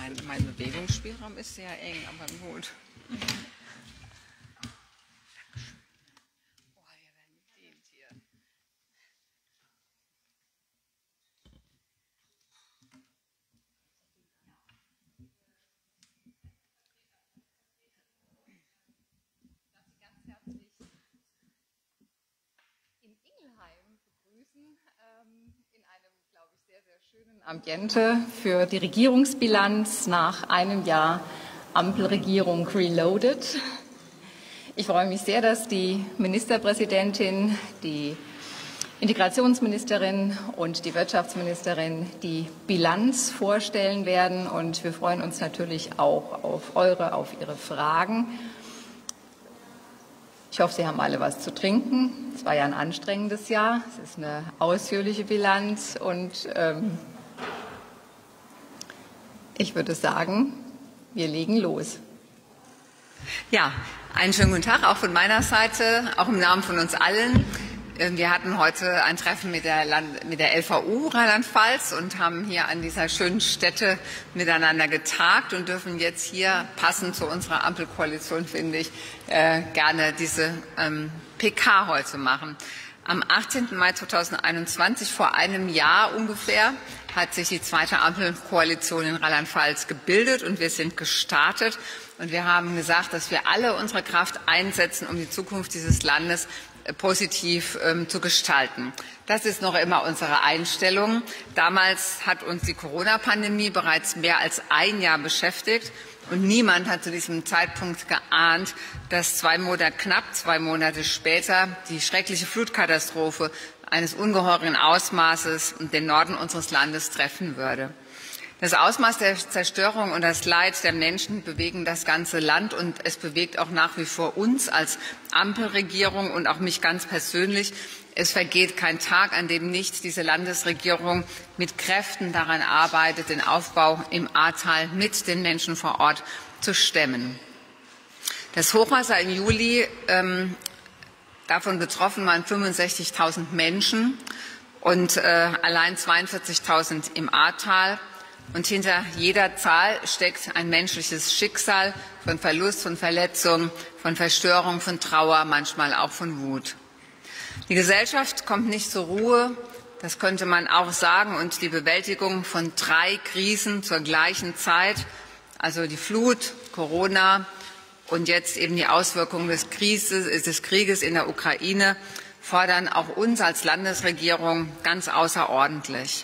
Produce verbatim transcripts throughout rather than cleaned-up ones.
mein, mein Bewegungsspielraum ist sehr eng, aber gut. Ambiente für die Regierungsbilanz nach einem Jahr Ampelregierung Reloaded. Ich freue mich sehr, dass die Ministerpräsidentin, die Integrationsministerin und die Wirtschaftsministerin die Bilanz vorstellen werden. Und wir freuen uns natürlich auch auf eure, auf Ihre Fragen. Ich hoffe, Sie haben alle was zu trinken. Es war ja ein anstrengendes Jahr. Es ist eine ausführliche Bilanz und ähm, ich würde sagen, wir legen los. Ja, einen schönen guten Tag auch von meiner Seite, auch im Namen von uns allen. Wir hatten heute ein Treffen mit der, Land mit der L V U Rheinland-Pfalz und haben hier an dieser schönen Stätte miteinander getagt und dürfen jetzt hier, passend zu unserer Ampelkoalition, finde ich, äh, gerne diese ähm, P K heute machen. Am achtzehnten Mai zweitausendeinundzwanzig, vor einem Jahr ungefähr, hat sich die zweite Ampelkoalition in Rheinland-Pfalz gebildet und wir sind gestartet. Und wir haben gesagt, dass wir alle unsere Kraft einsetzen, um die Zukunft dieses Landes positiv ähm, zu gestalten. Das ist noch immer unsere Einstellung. Damals hat uns die Corona-Pandemie bereits mehr als ein Jahr beschäftigt. Und niemand hat zu diesem Zeitpunkt geahnt, dass zwei Monate, knapp zwei Monate später die schreckliche Flutkatastrophe eines ungeheuren Ausmaßes den Norden unseres Landes treffen würde. Das Ausmaß der Zerstörung und das Leid der Menschen bewegen das ganze Land und es bewegt auch nach wie vor uns als Ampelregierung und auch mich ganz persönlich. Es vergeht kein Tag, an dem nicht diese Landesregierung mit Kräften daran arbeitet, den Aufbau im Ahrtal mit den Menschen vor Ort zu stemmen. Das Hochwasser im Juli, ähm, davon betroffen waren fünfundsechzigtausend Menschen und äh, allein zweiundvierzigtausend im Ahrtal. Und hinter jeder Zahl steckt ein menschliches Schicksal von Verlust, von Verletzung, von Verstörung, von Trauer, manchmal auch von Wut. Die Gesellschaft kommt nicht zur Ruhe, das könnte man auch sagen, und die Bewältigung von drei Krisen zur gleichen Zeit, also die Flut, Corona und jetzt eben die Auswirkungen des Krieges, des Krieges in der Ukraine, fordern auch uns als Landesregierung ganz außerordentlich.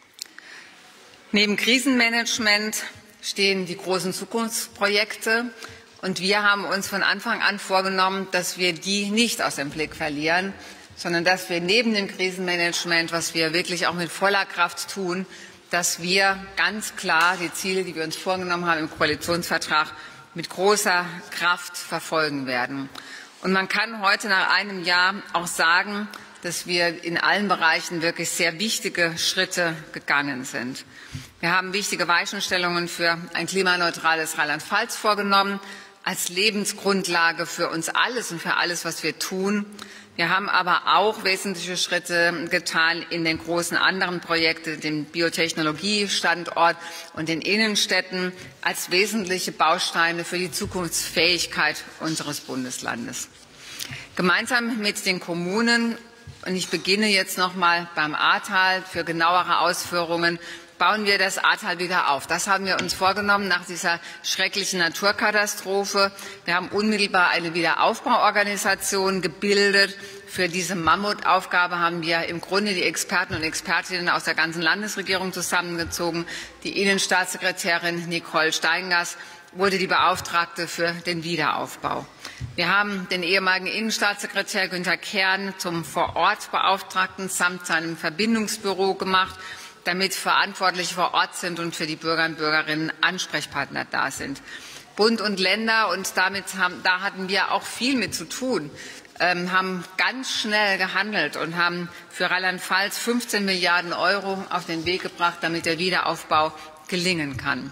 Neben Krisenmanagement stehen die großen Zukunftsprojekte. Und wir haben uns von Anfang an vorgenommen, dass wir die nicht aus dem Blick verlieren, sondern dass wir neben dem Krisenmanagement, was wir wirklich auch mit voller Kraft tun, dass wir ganz klar die Ziele, die wir uns vorgenommen haben im Koalitionsvertrag, mit großer Kraft verfolgen werden. Und man kann heute nach einem Jahr auch sagen, dass wir in allen Bereichen wirklich sehr wichtige Schritte gegangen sind. Wir haben wichtige Weichenstellungen für ein klimaneutrales Rheinland-Pfalz vorgenommen, als Lebensgrundlage für uns alles und für alles, was wir tun. Wir haben aber auch wesentliche Schritte getan in den großen anderen Projekten, dem Biotechnologiestandort und den Innenstädten, als wesentliche Bausteine für die Zukunftsfähigkeit unseres Bundeslandes. Gemeinsam mit den Kommunen, und ich beginne jetzt noch mal beim Ahrtal für genauere Ausführungen, bauen wir das Ahrtal wieder auf. Das haben wir uns vorgenommen nach dieser schrecklichen Naturkatastrophe. Wir haben unmittelbar eine Wiederaufbauorganisation gebildet. Für diese Mammutaufgabe haben wir im Grunde die Experten und Expertinnen aus der ganzen Landesregierung zusammengezogen. Die Innenstaatssekretärin Nicole Steingers wurde die Beauftragte für den Wiederaufbau. Wir haben den ehemaligen Innenstaatssekretär Günther Kern zum Vorortbeauftragten samt seinem Verbindungsbüro gemacht, damit Verantwortliche vor Ort sind und für die Bürger und Bürgerinnen Ansprechpartner da sind. Bund und Länder, und damit haben, da hatten wir auch viel mit zu tun, ähm, haben ganz schnell gehandelt und haben für Rheinland-Pfalz fünfzehn Milliarden Euro auf den Weg gebracht, damit der Wiederaufbau gelingen kann.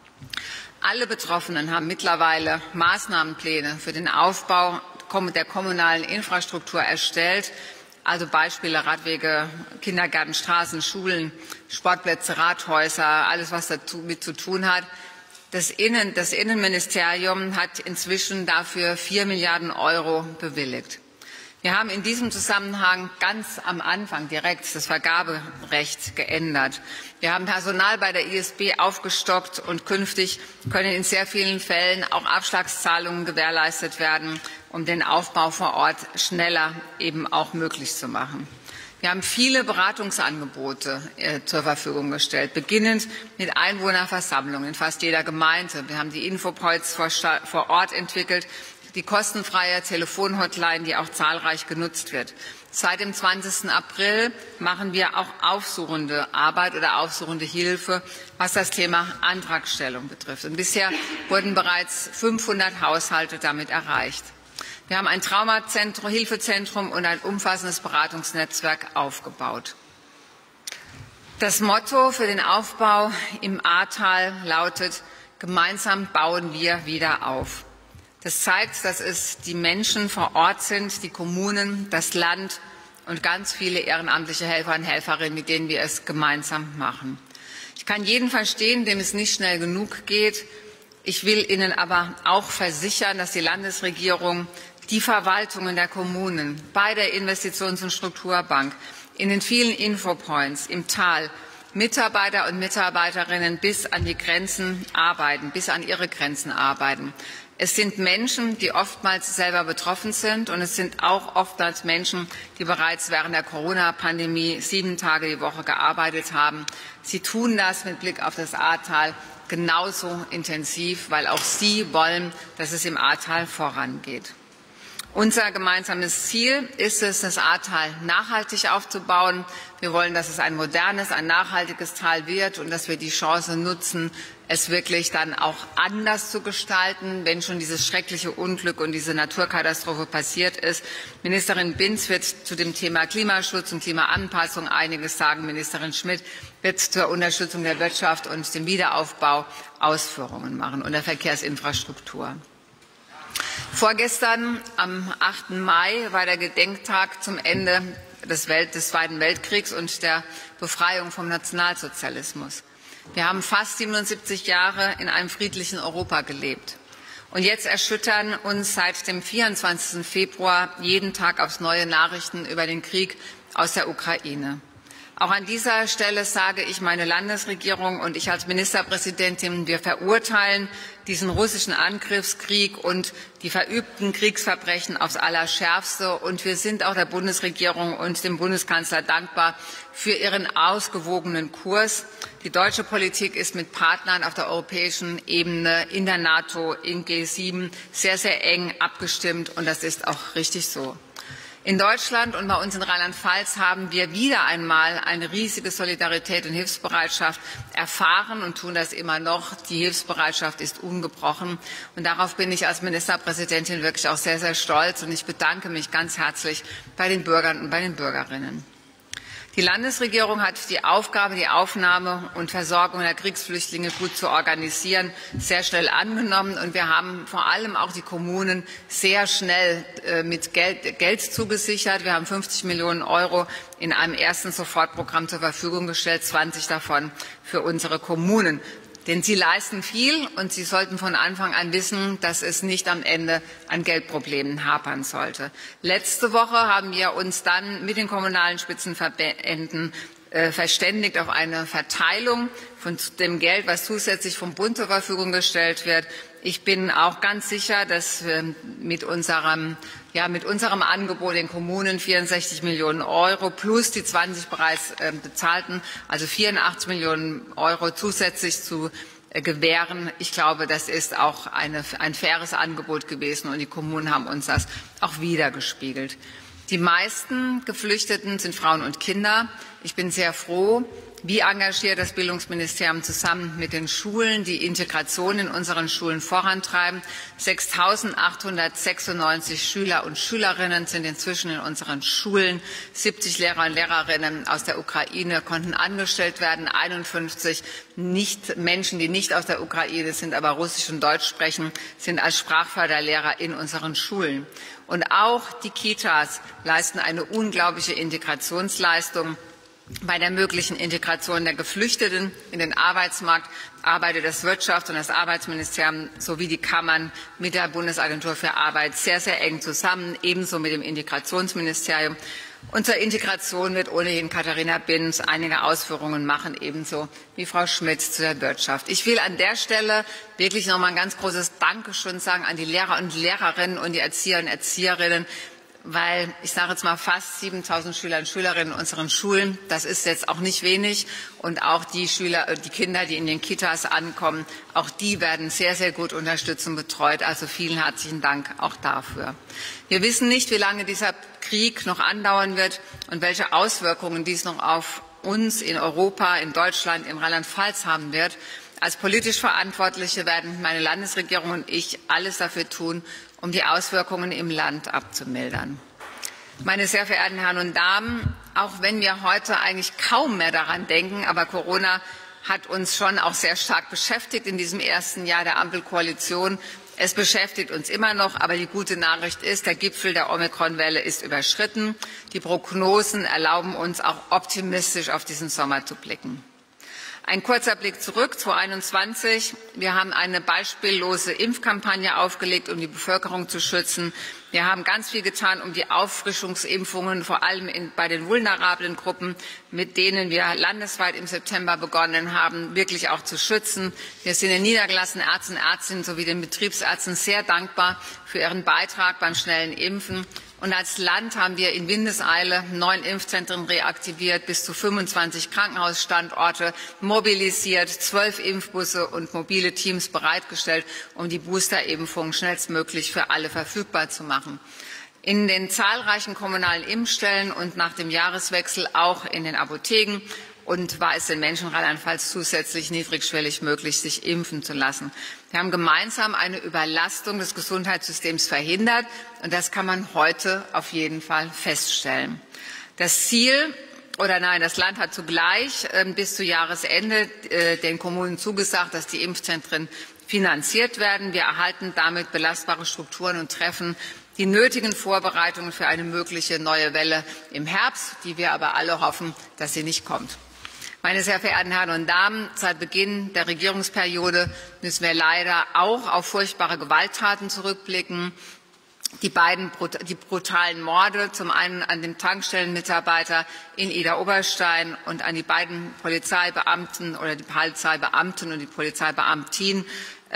Alle Betroffenen haben mittlerweile Maßnahmenpläne für den Aufbau der kommunalen Infrastruktur erstellt. Also Beispiele Radwege, Kindergärten, Straßen, Schulen, Sportplätze, Rathäuser, alles, was damit zu tun hat. Das, Innen, das Innenministerium hat inzwischen dafür vier Milliarden Euro bewilligt. Wir haben in diesem Zusammenhang ganz am Anfang direkt das Vergaberecht geändert. Wir haben Personal bei der I S B aufgestockt und künftig können in sehr vielen Fällen auch Abschlagszahlungen gewährleistet werden, um den Aufbau vor Ort schneller eben auch möglich zu machen. Wir haben viele Beratungsangebote äh, zur Verfügung gestellt, beginnend mit Einwohnerversammlungen in fast jeder Gemeinde. Wir haben die Infopoints vor, vor Ort entwickelt, die kostenfreie Telefonhotline, die auch zahlreich genutzt wird. Seit dem zwanzigsten April machen wir auch aufsuchende Arbeit oder aufsuchende Hilfe, was das Thema Antragstellung betrifft. Und bisher wurden bereits fünfhundert Haushalte damit erreicht. Wir haben ein Traumahilfezentrum und ein umfassendes Beratungsnetzwerk aufgebaut. Das Motto für den Aufbau im Ahrtal lautet: Gemeinsam bauen wir wieder auf. Das zeigt, dass es die Menschen vor Ort sind, die Kommunen, das Land und ganz viele ehrenamtliche Helfer und Helferinnen, mit denen wir es gemeinsam machen. Ich kann jeden verstehen, dem es nicht schnell genug geht. Ich will Ihnen aber auch versichern, dass die Landesregierung, die Verwaltungen der Kommunen, bei der Investitions- und Strukturbank, in den vielen Infopoints im Tal Mitarbeiter und Mitarbeiterinnen bis an die Grenzen arbeiten, bis an ihre Grenzen arbeiten. Es sind Menschen, die oftmals selber betroffen sind, und es sind auch oftmals Menschen, die bereits während der Corona-Pandemie sieben Tage die Woche gearbeitet haben. Sie tun das mit Blick auf das Ahrtal genauso intensiv, weil auch sie wollen, dass es im Ahrtal vorangeht. Unser gemeinsames Ziel ist es, das Ahrtal nachhaltig aufzubauen. Wir wollen, dass es ein modernes, ein nachhaltiges Tal wird und dass wir die Chance nutzen, es wirklich dann auch anders zu gestalten, wenn schon dieses schreckliche Unglück und diese Naturkatastrophe passiert ist. Ministerin Binz wird zu dem Thema Klimaschutz und Klimaanpassung einiges sagen. Ministerin Schmidt wird zur Unterstützung der Wirtschaft und dem Wiederaufbau Ausführungen machen und der Verkehrsinfrastruktur. Vorgestern, am achten Mai, war der Gedenktag zum Ende des, Welt-, des Zweiten Weltkriegs und der Befreiung vom Nationalsozialismus. Wir haben fast siebenundsiebzig Jahre in einem friedlichen Europa gelebt. Und jetzt erschüttern uns seit dem vierundzwanzigsten Februar jeden Tag aufs neue Nachrichten über den Krieg aus der Ukraine. Auch an dieser Stelle sage ich, meine Landesregierung und ich als Ministerpräsidentin, wir verurteilen diesen russischen Angriffskrieg und die verübten Kriegsverbrechen aufs Allerschärfste. Und wir sind auch der Bundesregierung und dem Bundeskanzler dankbar für ihren ausgewogenen Kurs. Die deutsche Politik ist mit Partnern auf der europäischen Ebene, in der NATO, in G sieben sehr, sehr eng abgestimmt, und das ist auch richtig so. In Deutschland und bei uns in Rheinland-Pfalz haben wir wieder einmal eine riesige Solidarität und Hilfsbereitschaft erfahren und tun das immer noch. Die Hilfsbereitschaft ist ungebrochen, und darauf bin ich als Ministerpräsidentin wirklich auch sehr, sehr stolz, und ich bedanke mich ganz herzlich bei den Bürgern und bei den Bürgerinnen. Die Landesregierung hat die Aufgabe, die Aufnahme und Versorgung der Kriegsflüchtlinge gut zu organisieren, sehr schnell angenommen, und wir haben vor allem auch die Kommunen sehr schnell mit Geld, Geld zugesichert. Wir haben fünfzig Millionen Euro in einem ersten Sofortprogramm zur Verfügung gestellt, zwanzig davon für unsere Kommunen. Denn sie leisten viel, und sie sollten von Anfang an wissen, dass es nicht am Ende an Geldproblemen hapern sollte. Letzte Woche haben wir uns dann mit den kommunalen Spitzenverbänden äh, verständigt auf eine Verteilung von dem Geld, was zusätzlich vom Bund zur Verfügung gestellt wird. Ich bin auch ganz sicher, dass wir mit unserem, ja, mit unserem Angebot den Kommunen vierundsechzig Millionen Euro plus die zwanzig bereits äh, bezahlten, also vierundachtzig Millionen Euro zusätzlich zu äh, gewähren. Ich glaube, das ist auch eine, ein faires Angebot gewesen, und die Kommunen haben uns das auch widergespiegelt. Die meisten Geflüchteten sind Frauen und Kinder. Ich bin sehr froh, wie engagiert das Bildungsministerium zusammen mit den Schulen die Integration in unseren Schulen vorantreiben. sechstausendachthundertsechsundneunzig Schüler und Schülerinnen sind inzwischen in unseren Schulen. siebzig Lehrer und Lehrerinnen aus der Ukraine konnten angestellt werden. einundfünfzig nicht, Menschen, die nicht aus der Ukraine sind, aber Russisch und Deutsch sprechen, sind als Sprachförderlehrer in unseren Schulen. Und auch die Kitas leisten eine unglaubliche Integrationsleistung. Bei der möglichen Integration der Geflüchteten in den Arbeitsmarkt arbeitet das Wirtschafts- und das Arbeitsministerium sowie die Kammern mit der Bundesagentur für Arbeit sehr, sehr eng zusammen, ebenso mit dem Integrationsministerium. Und zur Integration wird ohnehin Katharina Binz einige Ausführungen machen, ebenso wie Frau Schmidt zu der Wirtschaft. Ich will an der Stelle wirklich noch mal ein ganz großes Dankeschön sagen an die Lehrer und Lehrerinnen und die Erzieher und Erzieherinnen, weil ich sage jetzt mal fast siebentausend Schüler und Schülerinnen in unseren Schulen, das ist jetzt auch nicht wenig, und auch die Schüler, die Kinder, die in den Kitas ankommen, auch die werden sehr, sehr gut unterstützt und betreut. Also vielen herzlichen Dank auch dafür. Wir wissen nicht, wie lange dieser Krieg noch andauern wird und welche Auswirkungen dies noch auf uns in Europa, in Deutschland, in Rheinland-Pfalz haben wird. Als politisch Verantwortliche werden meine Landesregierung und ich alles dafür tun, um die Auswirkungen im Land abzumildern. Meine sehr verehrten Herren und Damen, auch wenn wir heute eigentlich kaum mehr daran denken, aber Corona hat uns schon auch sehr stark beschäftigt in diesem ersten Jahr der Ampelkoalition. Es beschäftigt uns immer noch, aber die gute Nachricht ist, der Gipfel der Omikron-Welle ist überschritten. Die Prognosen erlauben uns auch optimistisch auf diesen Sommer zu blicken. Ein kurzer Blick zurück, zweitausendeinundzwanzig. Wir haben eine beispiellose Impfkampagne aufgelegt, um die Bevölkerung zu schützen. Wir haben ganz viel getan, um die Auffrischungsimpfungen, vor allem in, bei den vulnerablen Gruppen, mit denen wir landesweit im September begonnen haben, wirklich auch zu schützen. Wir sind den niedergelassenen Ärzten und Ärztinnen sowie den Betriebsärzten sehr dankbar für ihren Beitrag beim schnellen Impfen. Und als Land haben wir in Windeseile neun Impfzentren reaktiviert, bis zu fünfundzwanzig Krankenhausstandorte mobilisiert, zwölf Impfbusse und mobile Teams bereitgestellt, um die Boosterimpfung schnellstmöglich für alle verfügbar zu machen. In den zahlreichen kommunalen Impfstellen und nach dem Jahreswechsel auch in den Apotheken und war es den Menschen Rheinland-Pfalz zusätzlich niedrigschwellig möglich, sich impfen zu lassen. Wir haben gemeinsam eine Überlastung des Gesundheitssystems verhindert, und das kann man heute auf jeden Fall feststellen. Das Ziel oder nein, das Land hat zugleich äh, bis zu Jahresende äh, den Kommunen zugesagt, dass die Impfzentren finanziert werden. Wir erhalten damit belastbare Strukturen und treffen die nötigen Vorbereitungen für eine mögliche neue Welle im Herbst, die wir aber alle hoffen, dass sie nicht kommt. Meine sehr verehrten Herren und Damen, seit Beginn der Regierungsperiode müssen wir leider auch auf furchtbare Gewalttaten zurückblicken. Die beiden die brutalen Morde, zum einen an dem Tankstellenmitarbeiter in Idar-Oberstein und an die beiden Polizeibeamten oder die Polizeibeamten und die Polizeibeamtin.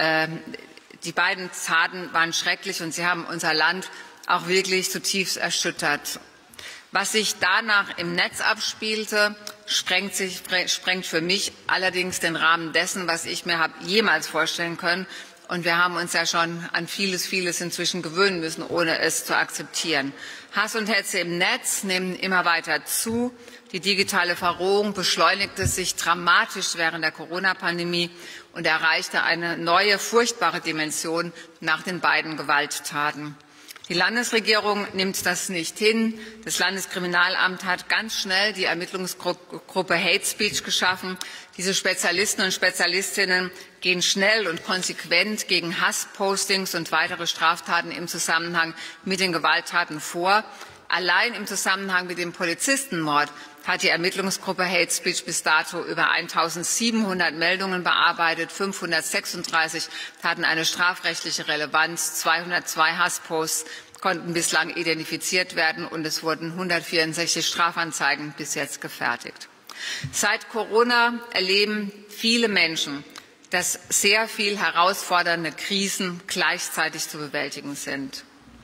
Die beiden Taten waren schrecklich und sie haben unser Land auch wirklich zutiefst erschüttert. Was sich danach im Netz abspielte, sprengt, sich, sprengt für mich allerdings den Rahmen dessen, was ich mir habe jemals vorstellen können. Und wir haben uns ja schon an vieles, vieles inzwischen gewöhnen müssen, ohne es zu akzeptieren. Hass und Hetze im Netz nehmen immer weiter zu. Die digitale Verrohung beschleunigte sich dramatisch während der Corona-Pandemie und erreichte eine neue, furchtbare Dimension nach den beiden Gewalttaten. Die Landesregierung nimmt das nicht hin. Das Landeskriminalamt hat ganz schnell die Ermittlungsgruppe Hate Speech geschaffen. Diese Spezialisten und Spezialistinnen gehen schnell und konsequent gegen Hasspostings und weitere Straftaten im Zusammenhang mit den Gewalttaten vor. Allein im Zusammenhang mit dem Polizistenmord hat die Ermittlungsgruppe Hate Speech bis dato über eintausendsiebenhundert Meldungen bearbeitet, fünfhundertsechsunddreißig hatten eine strafrechtliche Relevanz, zweihundertzwei Hassposts konnten bislang identifiziert werden und es wurden hundertvierundsechzig Strafanzeigen bis jetzt gefertigt. Seit Corona erleben viele Menschen, dass sehr viel herausfordernde Krisen gleichzeitig zu bewältigen sind.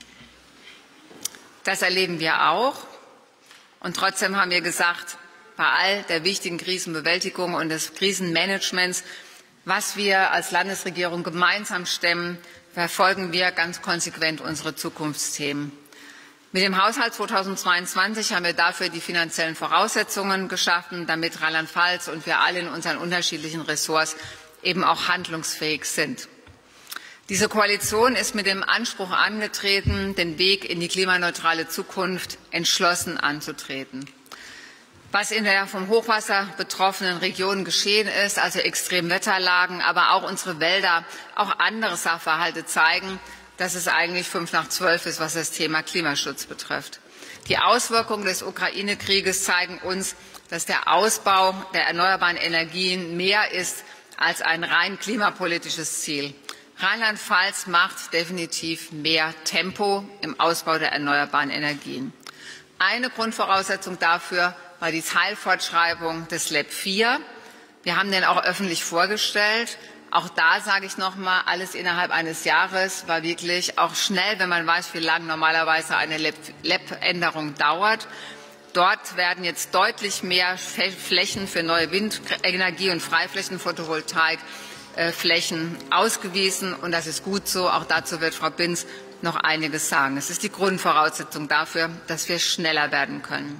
Das erleben wir auch. Und trotzdem haben wir gesagt, bei all der wichtigen Krisenbewältigung und des Krisenmanagements, was wir als Landesregierung gemeinsam stemmen, verfolgen wir ganz konsequent unsere Zukunftsthemen. Mit dem Haushalt zweitausendzweiundzwanzig haben wir dafür die finanziellen Voraussetzungen geschaffen, damit Rheinland-Pfalz und wir alle in unseren unterschiedlichen Ressorts eben auch handlungsfähig sind. Diese Koalition ist mit dem Anspruch angetreten, den Weg in die klimaneutrale Zukunft entschlossen anzutreten. Was in der vom Hochwasser betroffenen Region geschehen ist, also Extremwetterlagen, aber auch unsere Wälder, auch andere Sachverhalte zeigen, dass es eigentlich fünf nach zwölf ist, was das Thema Klimaschutz betrifft. Die Auswirkungen des Ukraine-Krieges zeigen uns, dass der Ausbau der erneuerbaren Energien mehr ist als ein rein klimapolitisches Ziel. Rheinland-Pfalz macht definitiv mehr Tempo im Ausbau der erneuerbaren Energien. Eine Grundvoraussetzung dafür war die Teilfortschreibung des L E P vier. Wir haben den auch öffentlich vorgestellt. Auch da sage ich noch mal, alles innerhalb eines Jahres war wirklich auch schnell, wenn man weiß, wie lange normalerweise eine L E P-Änderung dauert. Dort werden jetzt deutlich mehr Flächen für neue Windenergie und Freiflächen-Photovoltaik Flächen ausgewiesen, und das ist gut so. Auch dazu wird Frau Binz noch einiges sagen. Es ist die Grundvoraussetzung dafür, dass wir schneller werden können.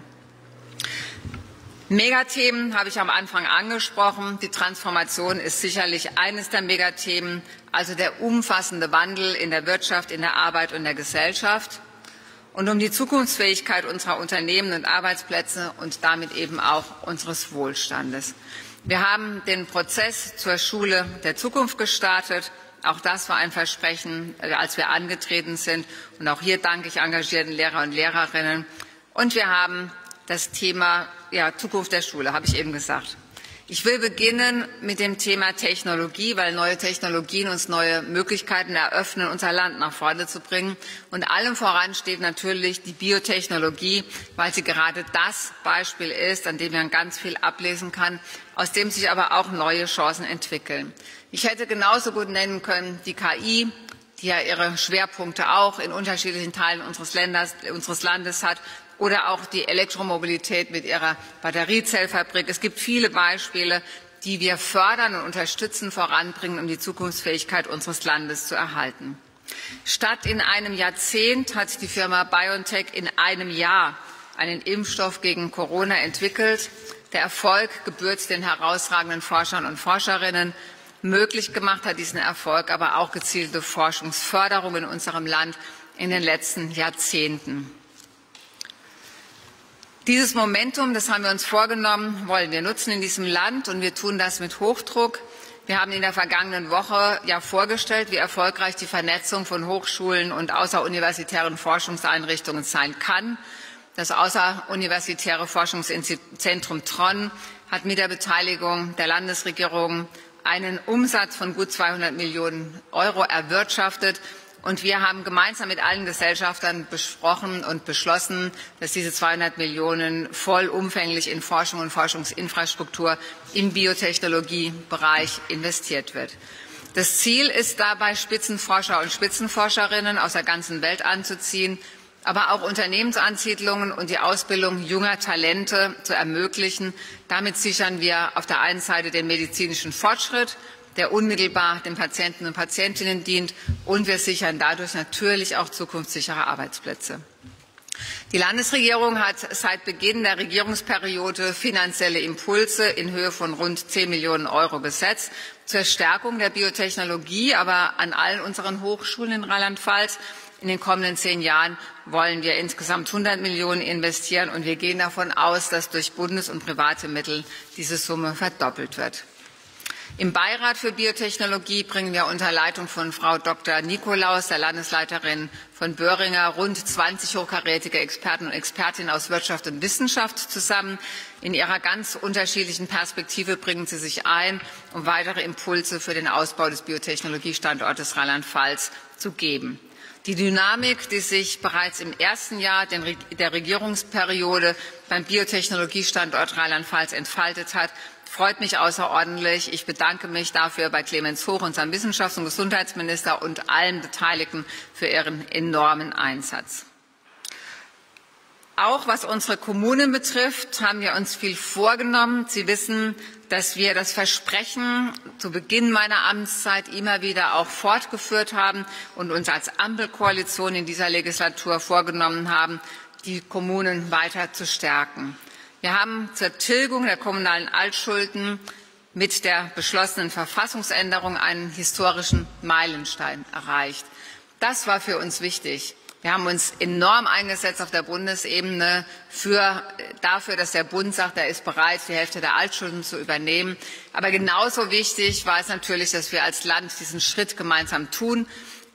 Megathemen habe ich am Anfang angesprochen. Die Transformation ist sicherlich eines der Megathemen, also der umfassende Wandel in der Wirtschaft, in der Arbeit und der Gesellschaft. Und um die Zukunftsfähigkeit unserer Unternehmen und Arbeitsplätze und damit eben auch unseres Wohlstandes. Wir haben den Prozess zur Schule der Zukunft gestartet. Auch das war ein Versprechen, als wir angetreten sind. Und auch hier danke ich engagierten Lehrer und Lehrerinnen. Und wir haben das Thema ja, Zukunft der Schule, habe ich eben gesagt. Ich will beginnen mit dem Thema Technologie, weil neue Technologien uns neue Möglichkeiten eröffnen, unser Land nach vorne zu bringen. Und allem voran steht natürlich die Biotechnologie, weil sie gerade das Beispiel ist, an dem man ganz viel ablesen kann, aus dem sich aber auch neue Chancen entwickeln. Ich hätte genauso gut nennen können die K I, die ja ihre Schwerpunkte auch in unterschiedlichen Teilen unseres Landes, unseres Landes hat, oder auch die Elektromobilität mit ihrer Batteriezellfabrik. Es gibt viele Beispiele, die wir fördern und unterstützen, voranbringen, um die Zukunftsfähigkeit unseres Landes zu erhalten. Statt in einem Jahrzehnt hat die Firma BioNTech in einem Jahr einen Impfstoff gegen Corona entwickelt. Der Erfolg gebührt den herausragenden Forschern und Forscherinnen. Möglich gemacht hat diesen Erfolg aber auch gezielte Forschungsförderung in unserem Land in den letzten Jahrzehnten. Dieses Momentum, das haben wir uns vorgenommen, wollen wir nutzen in diesem Land, und wir tun das mit Hochdruck. Wir haben in der vergangenen Woche ja vorgestellt, wie erfolgreich die Vernetzung von Hochschulen und außeruniversitären Forschungseinrichtungen sein kann. Das außeruniversitäre Forschungszentrum T R O N hat mit der Beteiligung der Landesregierung einen Umsatz von gut zweihundert Millionen Euro erwirtschaftet. Und wir haben gemeinsam mit allen Gesellschaftern besprochen und beschlossen, dass diese zweihundert Millionen vollumfänglich in Forschung und Forschungsinfrastruktur im Biotechnologiebereich investiert wird. Das Ziel ist dabei, Spitzenforscher und Spitzenforscherinnen aus der ganzen Welt anzuziehen, aber auch Unternehmensansiedlungen und die Ausbildung junger Talente zu ermöglichen. Damit sichern wir auf der einen Seite den medizinischen Fortschritt, der unmittelbar den Patienten und Patientinnen dient, und wir sichern dadurch natürlich auch zukunftssichere Arbeitsplätze. Die Landesregierung hat seit Beginn der Regierungsperiode finanzielle Impulse in Höhe von rund zehn Millionen Euro gesetzt zur Stärkung der Biotechnologie, aber an allen unseren Hochschulen in Rheinland-Pfalz. In den kommenden zehn Jahren wollen wir insgesamt hundert Millionen investieren, und wir gehen davon aus, dass durch Bundes- und private Mittel diese Summe verdoppelt wird. Im Beirat für Biotechnologie bringen wir unter Leitung von Frau Doktor Nikolaus, der Landesleiterin von Böhringer, rund zwanzig hochkarätige Experten und Expertinnen aus Wirtschaft und Wissenschaft zusammen. In ihrer ganz unterschiedlichen Perspektive bringen sie sich ein, um weitere Impulse für den Ausbau des Biotechnologiestandortes Rheinland-Pfalz zu geben. Die Dynamik, die sich bereits im ersten Jahr der Regierungsperiode beim Biotechnologiestandort Rheinland-Pfalz entfaltet hat, freut mich außerordentlich. Ich bedanke mich dafür bei Clemens Hoch, unserem Wissenschafts- und Gesundheitsminister, und allen Beteiligten für ihren enormen Einsatz. Auch was unsere Kommunen betrifft, haben wir uns viel vorgenommen. Sie wissen, dass wir das Versprechen zu Beginn meiner Amtszeit immer wieder auch fortgeführt haben und uns als Ampelkoalition in dieser Legislatur vorgenommen haben, die Kommunen weiter zu stärken. Wir haben zur Tilgung der kommunalen Altschulden mit der beschlossenen Verfassungsänderung einen historischen Meilenstein erreicht. Das war für uns wichtig. Wir haben uns enorm eingesetzt auf der Bundesebene für, dafür, dass der Bund sagt, er ist bereit, die Hälfte der Altschulden zu übernehmen. Aber genauso wichtig war es natürlich, dass wir als Land diesen Schritt gemeinsam tun.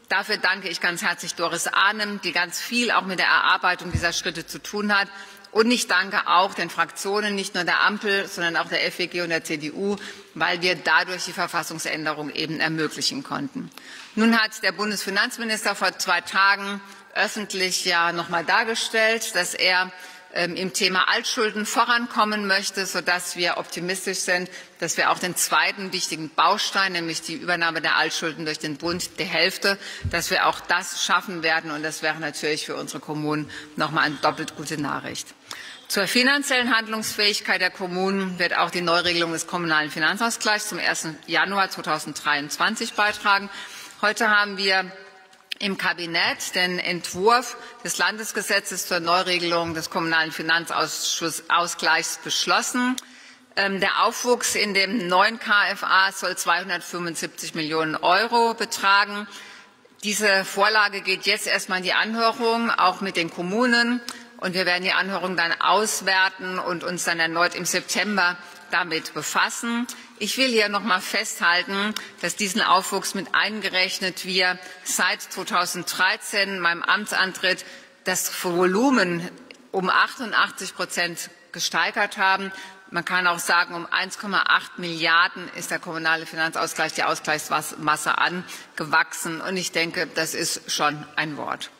Dafür danke ich ganz herzlich Doris Arnim, die ganz viel auch mit der Erarbeitung dieser Schritte zu tun hat. Und ich danke auch den Fraktionen, nicht nur der Ampel, sondern auch der F E G und der C D U, weil wir dadurch die Verfassungsänderung eben ermöglichen konnten. Nun hat der Bundesfinanzminister vor zwei Tagen öffentlich ja noch mal dargestellt, dass er ähm, im Thema Altschulden vorankommen möchte, sodass wir optimistisch sind, dass wir auch den zweiten wichtigen Baustein, nämlich die Übernahme der Altschulden durch den Bund, die Hälfte, dass wir auch das schaffen werden. Und das wäre natürlich für unsere Kommunen noch mal eine doppelt gute Nachricht. Zur finanziellen Handlungsfähigkeit der Kommunen wird auch die Neuregelung des kommunalen Finanzausgleichs zum ersten Januar zweitausenddreiundzwanzig beitragen. Heute haben wir im Kabinett den Entwurf des Landesgesetzes zur Neuregelung des kommunalen Finanzausgleichs beschlossen. Der Aufwuchs in dem neuen K F A soll zweihundertfünfundsiebzig Millionen Euro betragen. Diese Vorlage geht jetzt erstmal in die Anhörung, auch mit den Kommunen. Und wir werden die Anhörung dann auswerten und uns dann erneut im September damit befassen. Ich will hier noch mal festhalten, dass diesen Aufwuchs mit eingerechnet wir seit zweitausenddreizehn, meinem Amtsantritt, das Volumen um achtundachtzig Prozent gesteigert haben. Man kann auch sagen, um eins Komma acht Milliarden ist der kommunale Finanzausgleich, die Ausgleichsmasse angewachsen. Und ich denke, das ist schon ein Wort.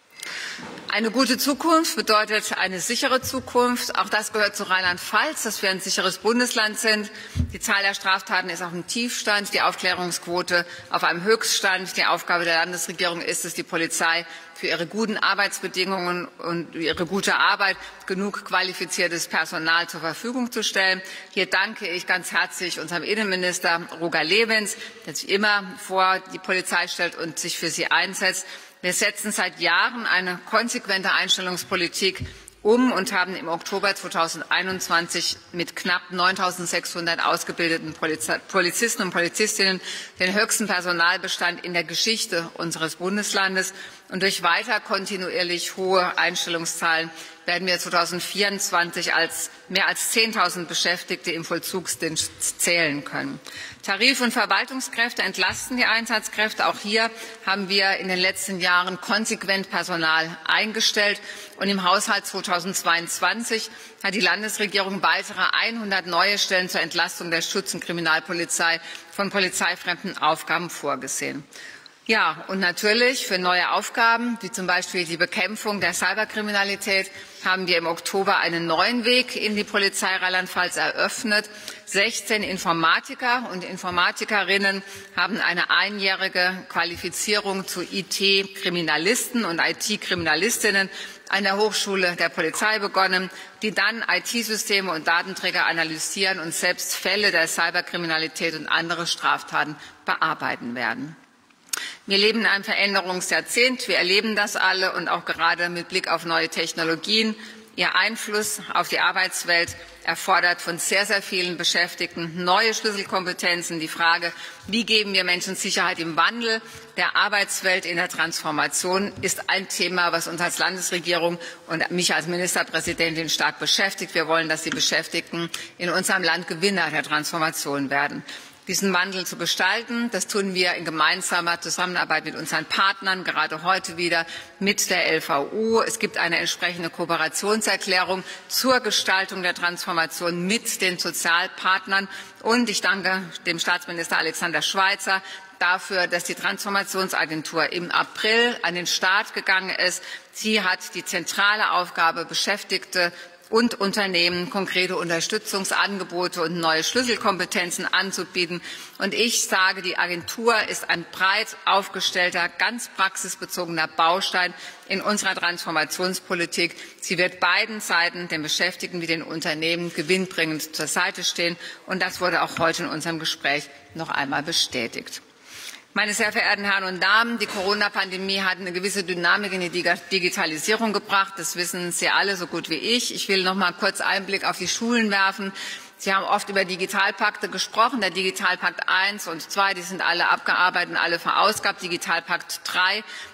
Eine gute Zukunft bedeutet eine sichere Zukunft. Auch das gehört zu Rheinland-Pfalz, dass wir ein sicheres Bundesland sind. Die Zahl der Straftaten ist auf einem Tiefstand, die Aufklärungsquote auf einem Höchststand. Die Aufgabe der Landesregierung ist es, die Polizei für ihre guten Arbeitsbedingungen und ihre gute Arbeit genug qualifiziertes Personal zur Verfügung zu stellen. Hier danke ich ganz herzlich unserem Innenminister Roger Lewins, der sich immer vor die Polizei stellt und sich für sie einsetzt. Wir setzen seit Jahren eine konsequente Einstellungspolitik um und haben im Oktober zweitausendeinundzwanzig mit knapp neuntausendsechshundert ausgebildeten Polizisten und Polizistinnen den höchsten Personalbestand in der Geschichte unseres Bundeslandes. Und durch weiter kontinuierlich hohe Einstellungszahlen werden wir zweitausendvierundzwanzig als mehr als zehntausend Beschäftigte im Vollzugsdienst zählen können. Tarif- und Verwaltungskräfte entlasten die Einsatzkräfte. Auch hier haben wir in den letzten Jahren konsequent Personal eingestellt. Und im Haushalt zweitausendzweiundzwanzig hat die Landesregierung weitere hundert neue Stellen zur Entlastung der Schutz- und Kriminalpolizei von polizeifremden Aufgaben vorgesehen. Ja, und natürlich für neue Aufgaben, wie zum Beispiel die Bekämpfung der Cyberkriminalität, haben wir im Oktober einen neuen Weg in die Polizei Rheinland-Pfalz eröffnet. sechzehn Informatiker und Informatikerinnen haben eine einjährige Qualifizierung zu I T-Kriminalisten und I T-Kriminalistinnen an der Hochschule der Polizei begonnen, die dann I T-Systeme und Datenträger analysieren und selbst Fälle der Cyberkriminalität und andere Straftaten bearbeiten werden. Wir leben in einem Veränderungsjahrzehnt. Wir erleben das alle und auch gerade mit Blick auf neue Technologien. Ihr Einfluss auf die Arbeitswelt erfordert von sehr, sehr vielen Beschäftigten neue Schlüsselkompetenzen. Die Frage, wie geben wir Menschen Sicherheit im Wandel der Arbeitswelt in der Transformation, ist ein Thema, was uns als Landesregierung und mich als Ministerpräsidentin stark beschäftigt. Wir wollen, dass die Beschäftigten in unserem Land Gewinner der Transformation werden. Diesen Wandel zu gestalten, das tun wir in gemeinsamer Zusammenarbeit mit unseren Partnern, gerade heute wieder mit der L V U. Es gibt eine entsprechende Kooperationserklärung zur Gestaltung der Transformation mit den Sozialpartnern. Und ich danke dem Staatsminister Alexander Schweitzer dafür, dass die Transformationsagentur im April an den Start gegangen ist. Sie hat die zentrale Aufgabe, Beschäftigte und Unternehmen konkrete Unterstützungsangebote und neue Schlüsselkompetenzen anzubieten. Und ich sage, die Agentur ist ein breit aufgestellter, ganz praxisbezogener Baustein in unserer Transformationspolitik. Sie wird beiden Seiten, den Beschäftigten wie den Unternehmen, gewinnbringend zur Seite stehen. Und das wurde auch heute in unserem Gespräch noch einmal bestätigt. Meine sehr verehrten Herren und Damen, die Corona-Pandemie hat eine gewisse Dynamik in die Digitalisierung gebracht. Das wissen Sie alle so gut wie ich. Ich will noch mal kurz Einblick auf die Schulen werfen. Sie haben oft über Digitalpakte gesprochen. Der Digitalpakt eins und zwei, die sind alle abgearbeitet und alle verausgabt. Digitalpakt drei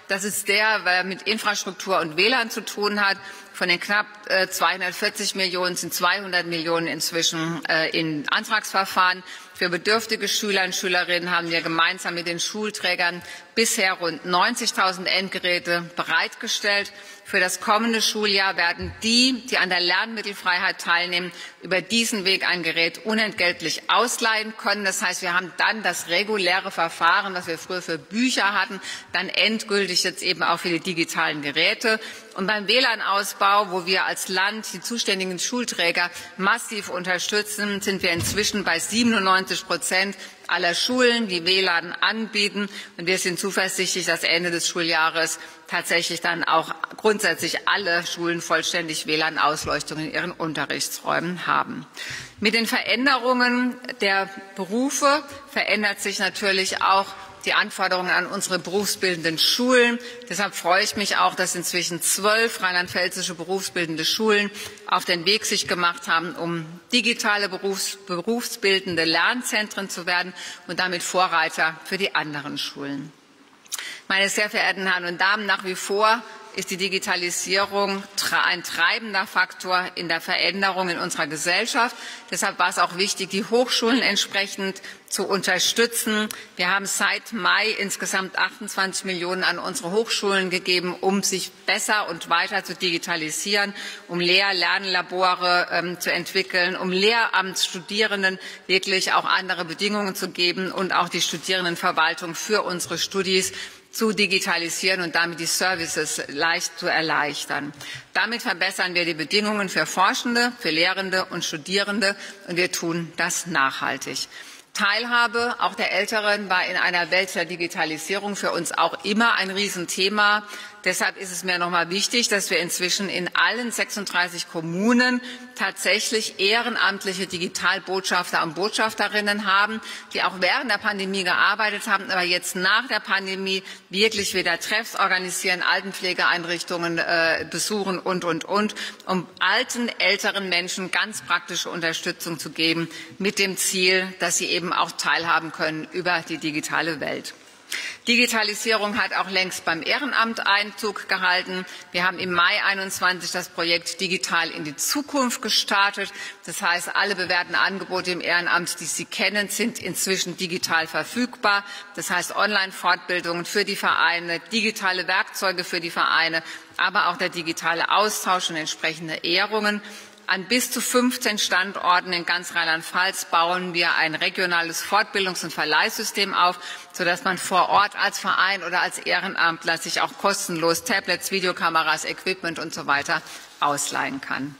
Das ist der, der mit Infrastruktur und W L A N zu tun hat. Von den knapp zweihundertvierzig Millionen sind zweihundert Millionen inzwischen in Antragsverfahren. Für bedürftige Schüler und Schülerinnen haben wir gemeinsam mit den Schulträgern bisher rund neunzigtausend Endgeräte bereitgestellt. Für das kommende Schuljahr werden die, die an der Lernmittelfreiheit teilnehmen, über diesen Weg ein Gerät unentgeltlich ausleihen können. Das heißt, wir haben dann das reguläre Verfahren, was wir früher für Bücher hatten, dann endgültig jetzt eben auch für die digitalen Geräte. Und beim W L A N-Ausbau, wo wir als Land die zuständigen Schulträger massiv unterstützen, sind wir inzwischen bei siebenundneunzig Prozent aller Schulen, die W L A N anbieten. Und wir sind zuversichtlich, dass Ende des Schuljahres tatsächlich dann auch grundsätzlich alle Schulen vollständig W L A N-Ausleuchtung in ihren Unterrichtsräumen haben. Mit den Veränderungen der Berufe verändert sich natürlich auch die Anforderungen an unsere berufsbildenden Schulen. Deshalb freue ich mich auch, dass inzwischen zwölf rheinland-pfälzische berufsbildende Schulen auf den Weg sich gemacht haben, um digitale Berufs berufsbildende Lernzentren zu werden und damit Vorreiter für die anderen Schulen. Meine sehr verehrten Herren und Damen, nach wie vor ist die Digitalisierung ein treibender Faktor in der Veränderung in unserer Gesellschaft. Deshalb war es auch wichtig, die Hochschulen entsprechend zu unterstützen. Wir haben seit Mai insgesamt achtundzwanzig Millionen an unsere Hochschulen gegeben, um sich besser und weiter zu digitalisieren, um Lehr-, Lernlabore ähm, zu entwickeln, um Lehramtsstudierenden wirklich auch andere Bedingungen zu geben und auch die Studierendenverwaltung für unsere Studis zu digitalisieren und damit die Services leicht zu erleichtern. Damit verbessern wir die Bedingungen für Forschende, für Lehrende und Studierende, und wir tun das nachhaltig. Teilhabe auch der Älteren war in einer Welt der Digitalisierung für uns auch immer ein Riesenthema. Deshalb ist es mir noch mal wichtig, dass wir inzwischen in allen sechsunddreißig Kommunen tatsächlich ehrenamtliche Digitalbotschafter und Botschafterinnen haben, die auch während der Pandemie gearbeitet haben, aber jetzt nach der Pandemie wirklich wieder Treffs organisieren, Altenpflegeeinrichtungen äh, besuchen und, und, und, um alten, älteren Menschen ganz praktische Unterstützung zu geben, mit dem Ziel, dass sie eben auch teilhaben können über die digitale Welt. Digitalisierung hat auch längst beim Ehrenamt Einzug gehalten. Wir haben im Mai einundzwanzig das Projekt Digital in die Zukunft gestartet. Das heißt, alle bewährten Angebote im Ehrenamt, die Sie kennen, sind inzwischen digital verfügbar. Das heißt, Online-Fortbildungen für die Vereine, digitale Werkzeuge für die Vereine, aber auch der digitale Austausch und entsprechende Ehrungen. An bis zu fünfzehn Standorten in ganz Rheinland-Pfalz bauen wir ein regionales Fortbildungs- und Verleihsystem auf, sodass man vor Ort als Verein oder als Ehrenamtler sich auch kostenlos Tablets, Videokameras, Equipment und so weiter ausleihen kann.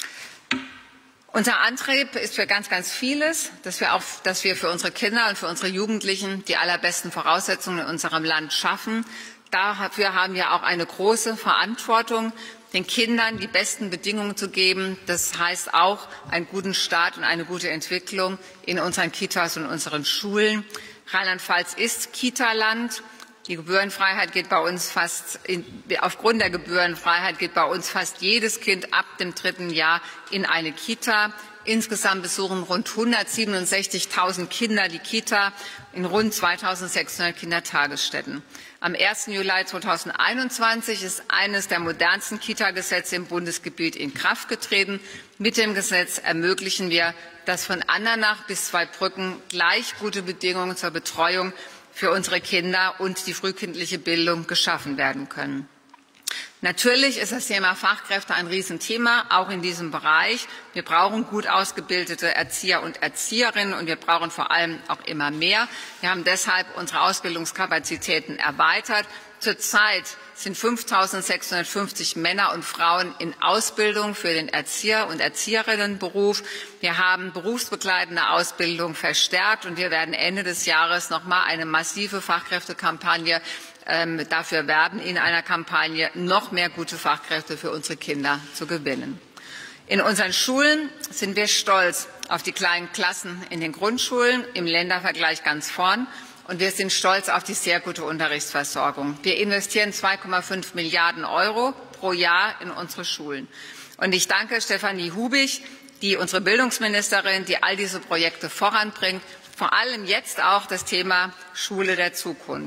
Unser Antrieb ist für ganz, ganz vieles, dass wir auch, dass wir für unsere Kinder und für unsere Jugendlichen die allerbesten Voraussetzungen in unserem Land schaffen. Dafür haben wir auch eine große Verantwortung, den Kindern die besten Bedingungen zu geben. Das heißt auch einen guten Start und eine gute Entwicklung in unseren Kitas und unseren Schulen. Rheinland-Pfalz ist Kita-Land. Die Gebührenfreiheit geht bei uns fast, in, aufgrund der Gebührenfreiheit geht bei uns fast jedes Kind ab dem dritten Jahr in eine Kita. Insgesamt besuchen rund hundertsiebenundsechzigtausend Kinder die Kita in rund zweitausendsechshundert Kindertagesstätten. Am ersten Juli zweitausendeinundzwanzig ist eines der modernsten Kita-Gesetze im Bundesgebiet in Kraft getreten. Mit dem Gesetz ermöglichen wir, dass von Andernach bis Zweibrücken gleich gute Bedingungen zur Betreuung für unsere Kinder und die frühkindliche Bildung geschaffen werden können. Natürlich ist das Thema Fachkräfte ein Riesenthema, auch in diesem Bereich. Wir brauchen gut ausgebildete Erzieher und Erzieherinnen, und wir brauchen vor allem auch immer mehr. Wir haben deshalb unsere Ausbildungskapazitäten erweitert. Zurzeit sind fünftausendsechshundertfünfzig Männer und Frauen in Ausbildung für den Erzieher- und Erzieherinnenberuf. Wir haben berufsbegleitende Ausbildung verstärkt, und wir werden Ende des Jahres noch mal eine massive Fachkräftekampagne ähm, dafür werben, in einer Kampagne noch mehr gute Fachkräfte für unsere Kinder zu gewinnen. In unseren Schulen sind wir stolz auf die kleinen Klassen in den Grundschulen, im Ländervergleich ganz vorn. Und wir sind stolz auf die sehr gute Unterrichtsversorgung. Wir investieren zwei Komma fünf Milliarden Euro pro Jahr in unsere Schulen. Und ich danke Stefanie Hubig, die unsere Bildungsministerin, die all diese Projekte voranbringt, vor allem jetzt auch das Thema Schule der Zukunft.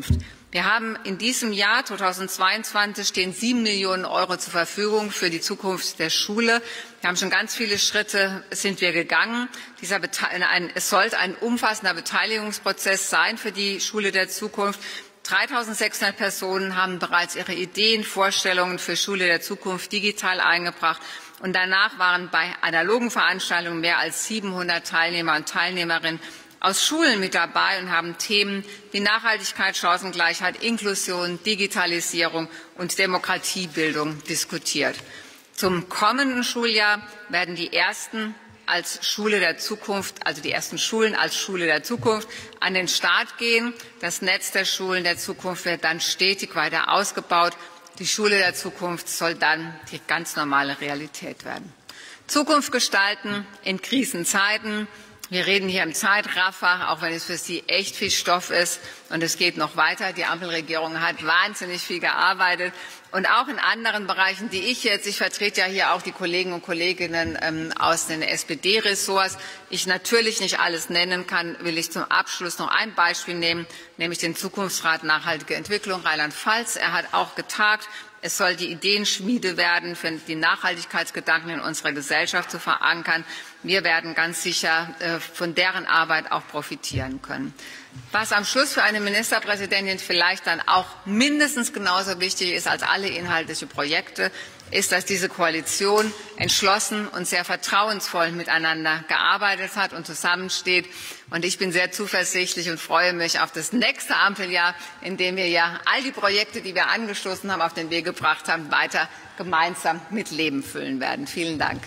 Wir haben in diesem Jahr zweitausendzweiundzwanzig stehen sieben Millionen Euro zur Verfügung für die Zukunft der Schule. Wir haben schon ganz viele Schritte sind wir gegangen. Dieser ein, es sollte ein umfassender Beteiligungsprozess sein für die Schule der Zukunft. dreitausendsechshundert Personen haben bereits ihre Ideen, Vorstellungen für Schule der Zukunft digital eingebracht. Und danach waren bei analogen Veranstaltungen mehr als siebenhundert Teilnehmer und Teilnehmerinnen aus Schulen mit dabei und haben Themen wie Nachhaltigkeit, Chancengleichheit, Inklusion, Digitalisierung und Demokratiebildung diskutiert. Zum kommenden Schuljahr werden die ersten als Schule der Zukunft, also die ersten Schulen als Schule der Zukunft an den Start gehen. Das Netz der Schulen der Zukunft wird dann stetig weiter ausgebaut. Die Schule der Zukunft soll dann die ganz normale Realität werden. Zukunft gestalten in Krisenzeiten. Wir reden hier im Zeitraffer, auch wenn es für Sie echt viel Stoff ist. Und es geht noch weiter. Die Ampelregierung hat wahnsinnig viel gearbeitet. Und auch in anderen Bereichen, die ich jetzt, ich vertrete ja hier auch die Kollegen und Kolleginnen ähm, aus den S P D-Ressorts, ich natürlich nicht alles nennen kann, will ich zum Abschluss noch ein Beispiel nehmen, nämlich den Zukunftsrat Nachhaltige Entwicklung Rheinland-Pfalz. Er hat auch getagt. Es soll die Ideenschmiede werden, für die Nachhaltigkeitsgedanken in unserer Gesellschaft zu verankern. Wir werden ganz sicher äh, von deren Arbeit auch profitieren können. Was am Schluss für eine Ministerpräsidentin vielleicht dann auch mindestens genauso wichtig ist als alle inhaltlichen Projekte, ist, dass diese Koalition entschlossen und sehr vertrauensvoll miteinander gearbeitet hat und zusammensteht. Und ich bin sehr zuversichtlich und freue mich auf das nächste Ampeljahr, in dem wir ja all die Projekte, die wir angestoßen haben, auf den Weg gebracht haben, weiter gemeinsam mit Leben füllen werden. Vielen Dank.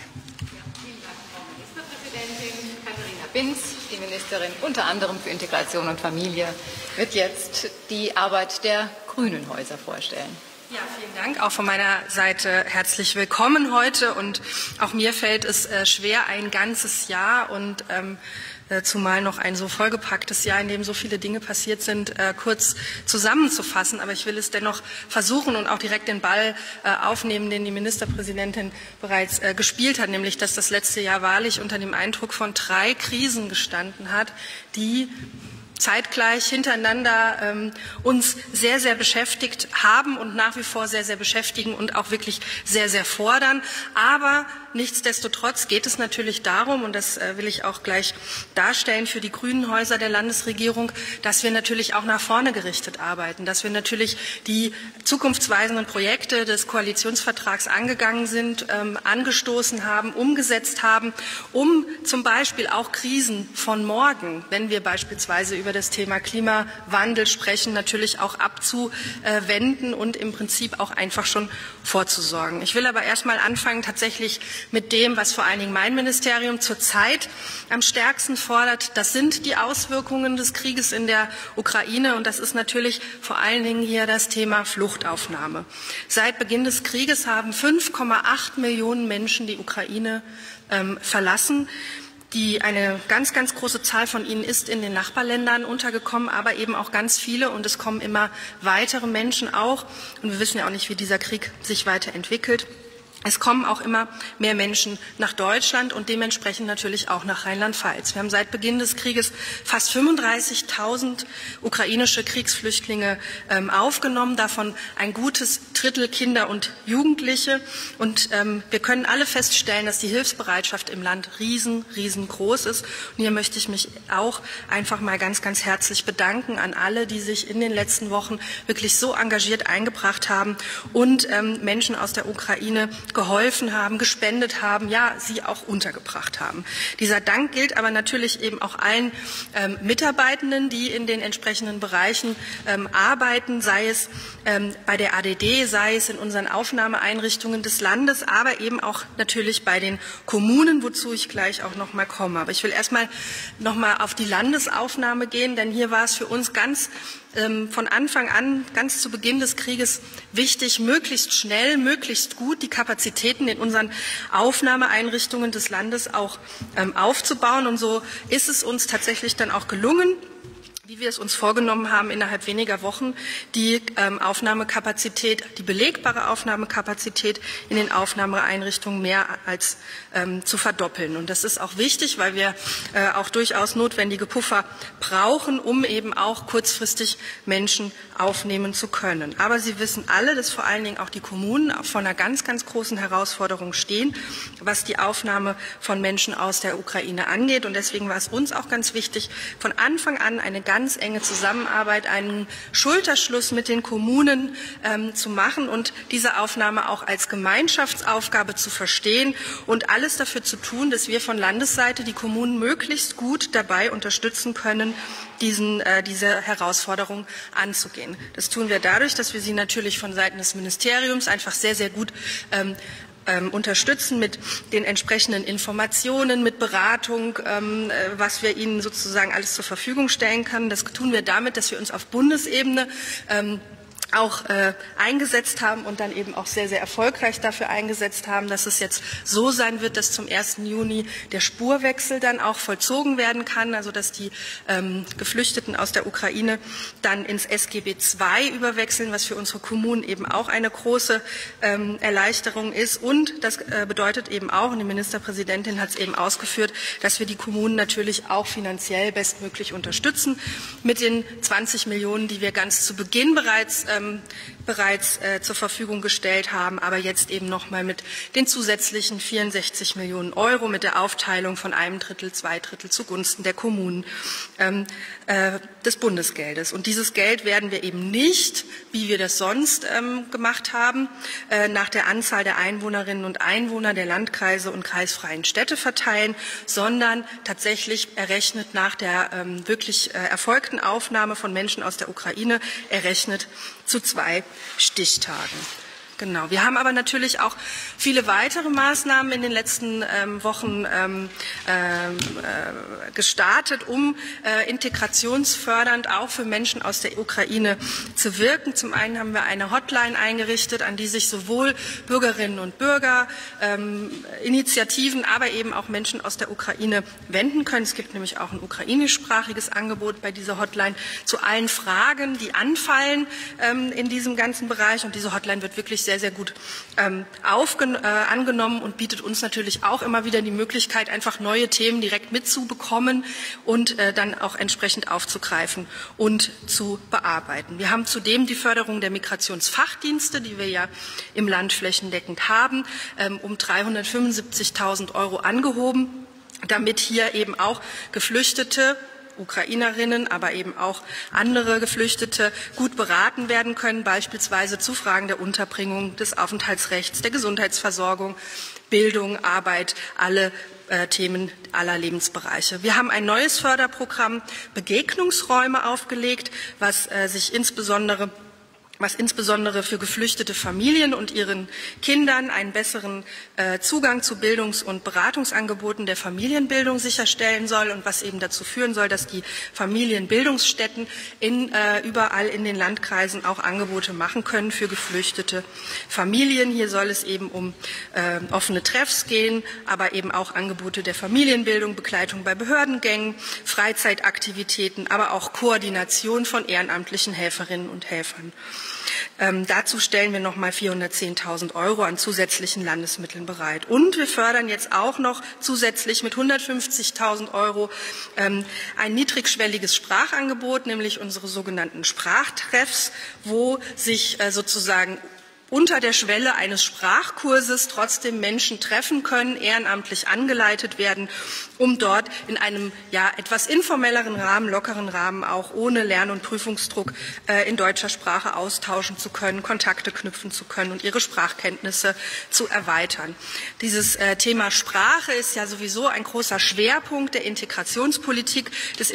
Katharina Binz, die Ministerin unter anderem für Integration und Familie, wird jetzt die Arbeit der Grünen Häuser vorstellen. Ja, vielen Dank. Auch von meiner Seite herzlich willkommen heute. Und auch mir fällt es äh, schwer, ein ganzes Jahr und ähm, äh, zumal noch ein so vollgepacktes Jahr, in dem so viele Dinge passiert sind, äh, kurz zusammenzufassen. Aber ich will es dennoch versuchen und auch direkt den Ball äh, aufnehmen, den die Ministerpräsidentin bereits äh, gespielt hat, nämlich dass das letzte Jahr wahrlich unter dem Eindruck von drei Krisen gestanden hat, die zeitgleich hintereinander ähm, uns sehr, sehr beschäftigt haben und nach wie vor sehr, sehr beschäftigen und auch wirklich sehr, sehr fordern. Aber nichtsdestotrotz geht es natürlich darum, und das äh, will ich auch gleich darstellen für die grünen Häuser der Landesregierung, dass wir natürlich auch nach vorne gerichtet arbeiten, dass wir natürlich die zukunftsweisenden Projekte des Koalitionsvertrags angegangen sind, ähm, angestoßen haben, umgesetzt haben, um zum Beispiel auch Krisen von morgen, wenn wir beispielsweise über das Thema Klimawandel sprechen, natürlich auch abzuwenden und im Prinzip auch einfach schon vorzusorgen. Ich will aber erst mal anfangen tatsächlich mit dem, was vor allen Dingen mein Ministerium zurzeit am stärksten fordert. Das sind die Auswirkungen des Krieges in der Ukraine und das ist natürlich vor allen Dingen hier das Thema Fluchtaufnahme. Seit Beginn des Krieges haben fünf Komma acht Millionen Menschen die Ukraine ähm, verlassen. Die, eine ganz, ganz große Zahl von ihnen ist in den Nachbarländern untergekommen, aber eben auch ganz viele und es kommen immer weitere Menschen auch. Und wir wissen ja auch nicht, wie dieser Krieg sich weiterentwickelt. Es kommen auch immer mehr Menschen nach Deutschland und dementsprechend natürlich auch nach Rheinland-Pfalz. Wir haben seit Beginn des Krieges fast fünfunddreißigtausend ukrainische Kriegsflüchtlinge ähm, aufgenommen, davon ein gutes Drittel Kinder und Jugendliche. Und ähm, wir können alle feststellen, dass die Hilfsbereitschaft im Land riesen, riesengroß ist. Und hier möchte ich mich auch einfach mal ganz, ganz herzlich bedanken an alle, die sich in den letzten Wochen wirklich so engagiert eingebracht haben und ähm, Menschen aus der Ukraine geholfen haben, gespendet haben, ja, sie auch untergebracht haben. Dieser Dank gilt aber natürlich eben auch allen ähm, Mitarbeitenden, die in den entsprechenden Bereichen ähm, arbeiten, sei es ähm, bei der A D D, sei es in unseren Aufnahmeeinrichtungen des Landes, aber eben auch natürlich bei den Kommunen, wozu ich gleich auch noch mal komme. Aber ich will erst mal noch mal auf die Landesaufnahme gehen, denn hier war es für uns ganz von Anfang an, ganz zu Beginn des Krieges, wichtig, möglichst schnell, möglichst gut die Kapazitäten in unseren Aufnahmeeinrichtungen des Landes auch ähm, aufzubauen. Und so ist es uns tatsächlich dann auch gelungen. wie wir es uns vorgenommen haben, innerhalb weniger Wochen die ähm, Aufnahmekapazität, die belegbare Aufnahmekapazität in den Aufnahmeeinrichtungen mehr als ähm, zu verdoppeln. Und das ist auch wichtig, weil wir äh, auch durchaus notwendige Puffer brauchen, um eben auch kurzfristig Menschen aufnehmen zu können. Aber Sie wissen alle, dass vor allen Dingen auch die Kommunen vor einer ganz, ganz großen Herausforderung stehen, was die Aufnahme von Menschen aus der Ukraine angeht. Und deswegen war es uns auch ganz wichtig, von Anfang an eine ganz enge Zusammenarbeit, einen Schulterschluss mit den Kommunen ähm, zu machen und diese Aufnahme auch als Gemeinschaftsaufgabe zu verstehen und alles dafür zu tun, dass wir von Landesseite die Kommunen möglichst gut dabei unterstützen können, diesen, äh, diese Herausforderung anzugehen. Das tun wir dadurch, dass wir sie natürlich von Seiten des Ministeriums einfach sehr, sehr gut ähm, Ähm, unterstützen mit den entsprechenden Informationen, mit Beratung, ähm, äh, was wir ihnen sozusagen alles zur Verfügung stellen können. Das tun wir damit, dass wir uns auf Bundesebene ähm, auch äh, eingesetzt haben und dann eben auch sehr, sehr erfolgreich dafür eingesetzt haben, dass es jetzt so sein wird, dass zum ersten Juni der Spurwechsel dann auch vollzogen werden kann, also dass die ähm, Geflüchteten aus der Ukraine dann ins S G B zwei überwechseln, was für unsere Kommunen eben auch eine große ähm, Erleichterung ist. Und das äh, bedeutet eben auch, und die Ministerpräsidentin hat es eben ausgeführt, dass wir die Kommunen natürlich auch finanziell bestmöglich unterstützen mit den zwanzig Millionen, die wir ganz zu Beginn bereits ähm, bereits äh, zur Verfügung gestellt haben, aber jetzt eben noch mal mit den zusätzlichen vierundsechzig Millionen Euro mit der Aufteilung von einem Drittel, zwei Drittel zugunsten der Kommunen ähm, äh, des Bundesgeldes. Und dieses Geld werden wir eben nicht, wie wir das sonst ähm, gemacht haben, äh, nach der Anzahl der Einwohnerinnen und Einwohner der Landkreise und kreisfreien Städte verteilen, sondern tatsächlich errechnet nach der ähm, wirklich äh, erfolgten Aufnahme von Menschen aus der Ukraine, errechnet zu zwei Stichtagen. Genau. Wir haben aber natürlich auch viele weitere Maßnahmen in den letzten ähm, Wochen ähm, äh, gestartet, um äh, integrationsfördernd auch für Menschen aus der Ukraine zu wirken. Zum einen haben wir eine Hotline eingerichtet, an die sich sowohl Bürgerinnen und Bürger, ähm, Initiativen, aber eben auch Menschen aus der Ukraine wenden können. Es gibt nämlich auch ein ukrainischsprachiges Angebot bei dieser Hotline zu allen Fragen, die anfallen ähm, in diesem ganzen Bereich. Und diese Hotline wird wirklich sehr, sehr gut ähm, aufgen- äh, angenommen und bietet uns natürlich auch immer wieder die Möglichkeit, einfach neue Themen direkt mitzubekommen und äh, dann auch entsprechend aufzugreifen und zu bearbeiten. Wir haben zudem die Förderung der Migrationsfachdienste, die wir ja im Land flächendeckend haben, ähm, um dreihundertfünfundsiebzigtausend Euro angehoben, damit hier eben auch Geflüchtete, Ukrainerinnen, aber eben auch andere Geflüchtete gut beraten werden können, beispielsweise zu Fragen der Unterbringung, des Aufenthaltsrechts, der Gesundheitsversorgung, Bildung, Arbeit, alle äh, Themen aller Lebensbereiche. Wir haben ein neues Förderprogramm Begegnungsräume aufgelegt, was äh, sich insbesondere was insbesondere für geflüchtete Familien und ihren Kindern einen besseren äh, Zugang zu Bildungs- und Beratungsangeboten der Familienbildung sicherstellen soll und was eben dazu führen soll, dass die Familienbildungsstätten in, äh, überall in den Landkreisen auch Angebote machen können für geflüchtete Familien. Hier soll es eben um äh, offene Treffs gehen, aber eben auch Angebote der Familienbildung, Begleitung bei Behördengängen, Freizeitaktivitäten, aber auch Koordination von ehrenamtlichen Helferinnen und Helfern. Ähm, dazu stellen wir noch mal vierhundertzehntausend Euro an zusätzlichen Landesmitteln bereit. Und wir fördern jetzt auch noch zusätzlich mit hundertfünfzigtausend Euro ähm, ein niedrigschwelliges Sprachangebot, nämlich unsere sogenannten Sprachtreffs, wo sich äh, sozusagen unter der Schwelle eines Sprachkurses trotzdem Menschen treffen können, ehrenamtlich angeleitet werden, um dort in einem ja etwas informelleren Rahmen, lockeren Rahmen auch ohne Lern- und Prüfungsdruck äh, in deutscher Sprache austauschen zu können, Kontakte knüpfen zu können und ihre Sprachkenntnisse zu erweitern. Dieses äh, Thema Sprache ist ja sowieso ein großer Schwerpunkt der Integrationspolitik des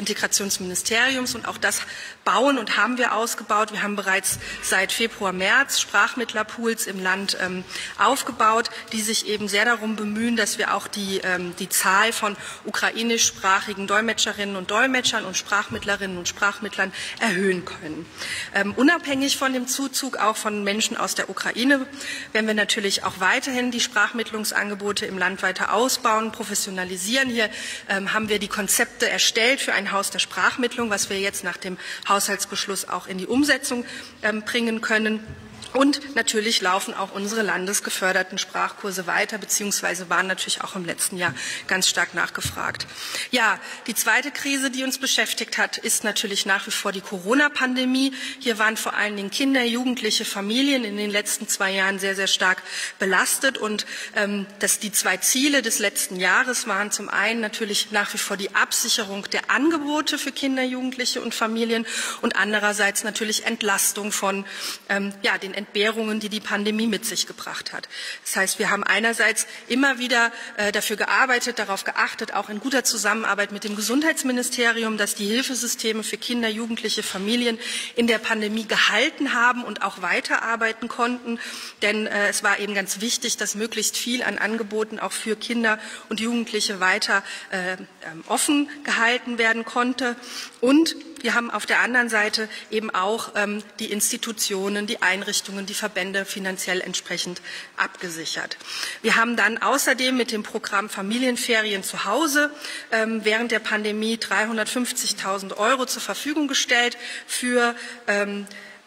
Integrationsministeriums und auch das bauen und haben wir ausgebaut. Wir haben bereits seit Februar, März Sprachmittler Sprachmittlerpools im Land ähm, aufgebaut, die sich eben sehr darum bemühen, dass wir auch die, ähm, die Zahl von ukrainischsprachigen Dolmetscherinnen und Dolmetschern und Sprachmittlerinnen und Sprachmittlern erhöhen können. Ähm, unabhängig von dem Zuzug auch von Menschen aus der Ukraine werden wir natürlich auch weiterhin die Sprachmittlungsangebote im Land weiter ausbauen, professionalisieren. Hier ähm, haben wir die Konzepte erstellt für ein Haus der Sprachmittlung, was wir jetzt nach dem Haushaltsbeschluss auch in die Umsetzung ähm, bringen können. Und natürlich laufen auch unsere landesgeförderten Sprachkurse weiter, beziehungsweise waren natürlich auch im letzten Jahr ganz stark nachgefragt. Ja, die zweite Krise, die uns beschäftigt hat, ist natürlich nach wie vor die Corona-Pandemie. Hier waren vor allen Dingen Kinder, Jugendliche, Familien in den letzten zwei Jahren sehr, sehr stark belastet. Und ähm, dass die zwei Ziele des letzten Jahres waren zum einen natürlich nach wie vor die Absicherung der Angebote für Kinder, Jugendliche und Familien und andererseits natürlich Entlastung von ähm, ja, den Entbehrungen, die die Pandemie mit sich gebracht hat. Das heißt, wir haben einerseits immer wieder äh, dafür gearbeitet, darauf geachtet, auch in guter Zusammenarbeit mit dem Gesundheitsministerium, dass die Hilfesysteme für Kinder, Jugendliche, Familien in der Pandemie gehalten haben und auch weiterarbeiten konnten. Denn äh, es war eben ganz wichtig, dass möglichst viel an Angeboten auch für Kinder und Jugendliche weiter äh, offen gehalten werden konnte. Und wir haben auf der anderen Seite eben auch ähm, die Institutionen, die Einrichtungen, die Verbände finanziell entsprechend abgesichert. Wir haben dann außerdem mit dem Programm Familienferien zu Hause ähm, während der Pandemie dreihundertfünfzigtausend Euro zur Verfügung gestellt für ähm,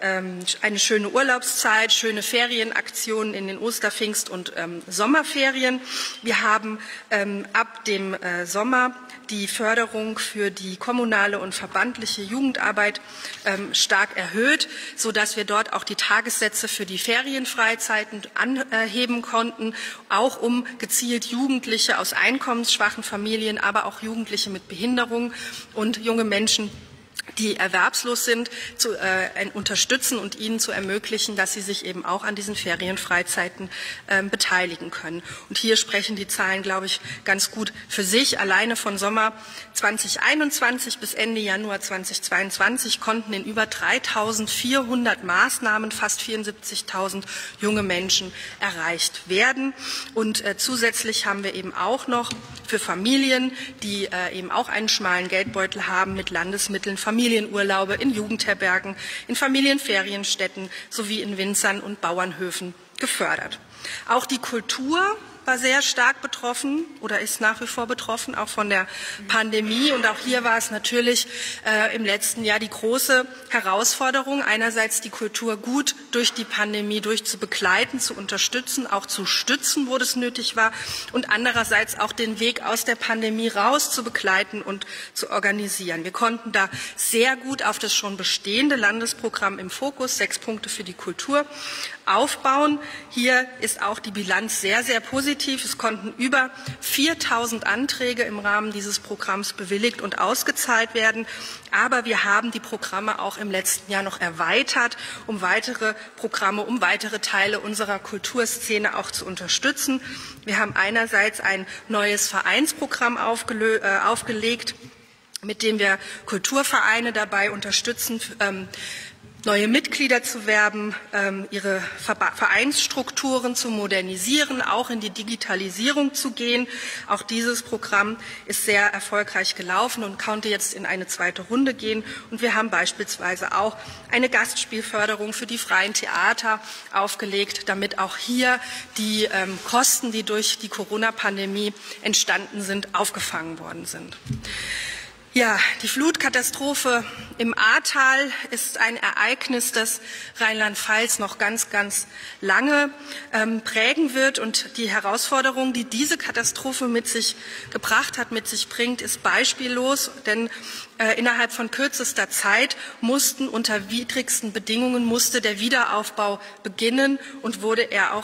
eine schöne Urlaubszeit, schöne Ferienaktionen in den Oster-, Pfingst- und ähm, Sommerferien. Wir haben ähm, ab dem äh, Sommer die Förderung für die kommunale und verbandliche Jugendarbeit ähm, stark erhöht, sodass wir dort auch die Tagessätze für die Ferienfreizeiten anheben konnten, auch um gezielt Jugendliche aus einkommensschwachen Familien, aber auch Jugendliche mit Behinderung und junge Menschen, die erwerbslos sind, zu äh, unterstützen und ihnen zu ermöglichen, dass sie sich eben auch an diesen Ferienfreizeiten äh, beteiligen können. Und hier sprechen die Zahlen, glaube ich, ganz gut für sich. Alleine von Sommer zweitausendeinundzwanzig bis Ende Januar zweitausendzweiundzwanzig konnten in über dreitausendvierhundert Maßnahmen fast vierundsiebzigtausend junge Menschen erreicht werden. Und äh, zusätzlich haben wir eben auch noch für Familien, die äh, eben auch einen schmalen Geldbeutel haben, mit Landesmitteln Familienurlaube in Jugendherbergen, in Familienferienstätten sowie in Winzern und Bauernhöfen gefördert. Auch die Kultur war sehr stark betroffen oder ist nach wie vor betroffen, auch von der Pandemie. Und auch hier war es natürlich äh, im letzten Jahr die große Herausforderung, einerseits die Kultur gut durch die Pandemie durch zu begleiten, zu unterstützen, auch zu stützen, wo das nötig war, und andererseits auch den Weg aus der Pandemie raus zu begleiten und zu organisieren. Wir konnten da sehr gut auf das schon bestehende Landesprogramm im Fokus, sechs Punkte für die Kultur, aufbauen. Hier ist auch die Bilanz sehr, sehr positiv. Es konnten über viertausend Anträge im Rahmen dieses Programms bewilligt und ausgezahlt werden. Aber wir haben die Programme auch im letzten Jahr noch erweitert, um weitere Programme, um weitere Teile unserer Kulturszene auch zu unterstützen. Wir haben einerseits ein neues Vereinsprogramm aufgelö- äh, aufgelegt, mit dem wir Kulturvereine dabei unterstützen, ähm, neue Mitglieder zu werben, ihre Vereinsstrukturen zu modernisieren, auch in die Digitalisierung zu gehen. Auch dieses Programm ist sehr erfolgreich gelaufen und konnte jetzt in eine zweite Runde gehen. Und wir haben beispielsweise auch eine Gastspielförderung für die freien Theater aufgelegt, damit auch hier die Kosten, die durch die Corona-Pandemie entstanden sind, aufgefangen worden sind. Ja, die Flutkatastrophe im Ahrtal ist ein Ereignis, das Rheinland-Pfalz noch ganz, ganz lange ähm, prägen wird. Und die Herausforderung, die diese Katastrophe mit sich gebracht hat, mit sich bringt, ist beispiellos. Denn äh, innerhalb von kürzester Zeit mussten unter widrigsten Bedingungen musste der Wiederaufbau beginnen und wurde er auch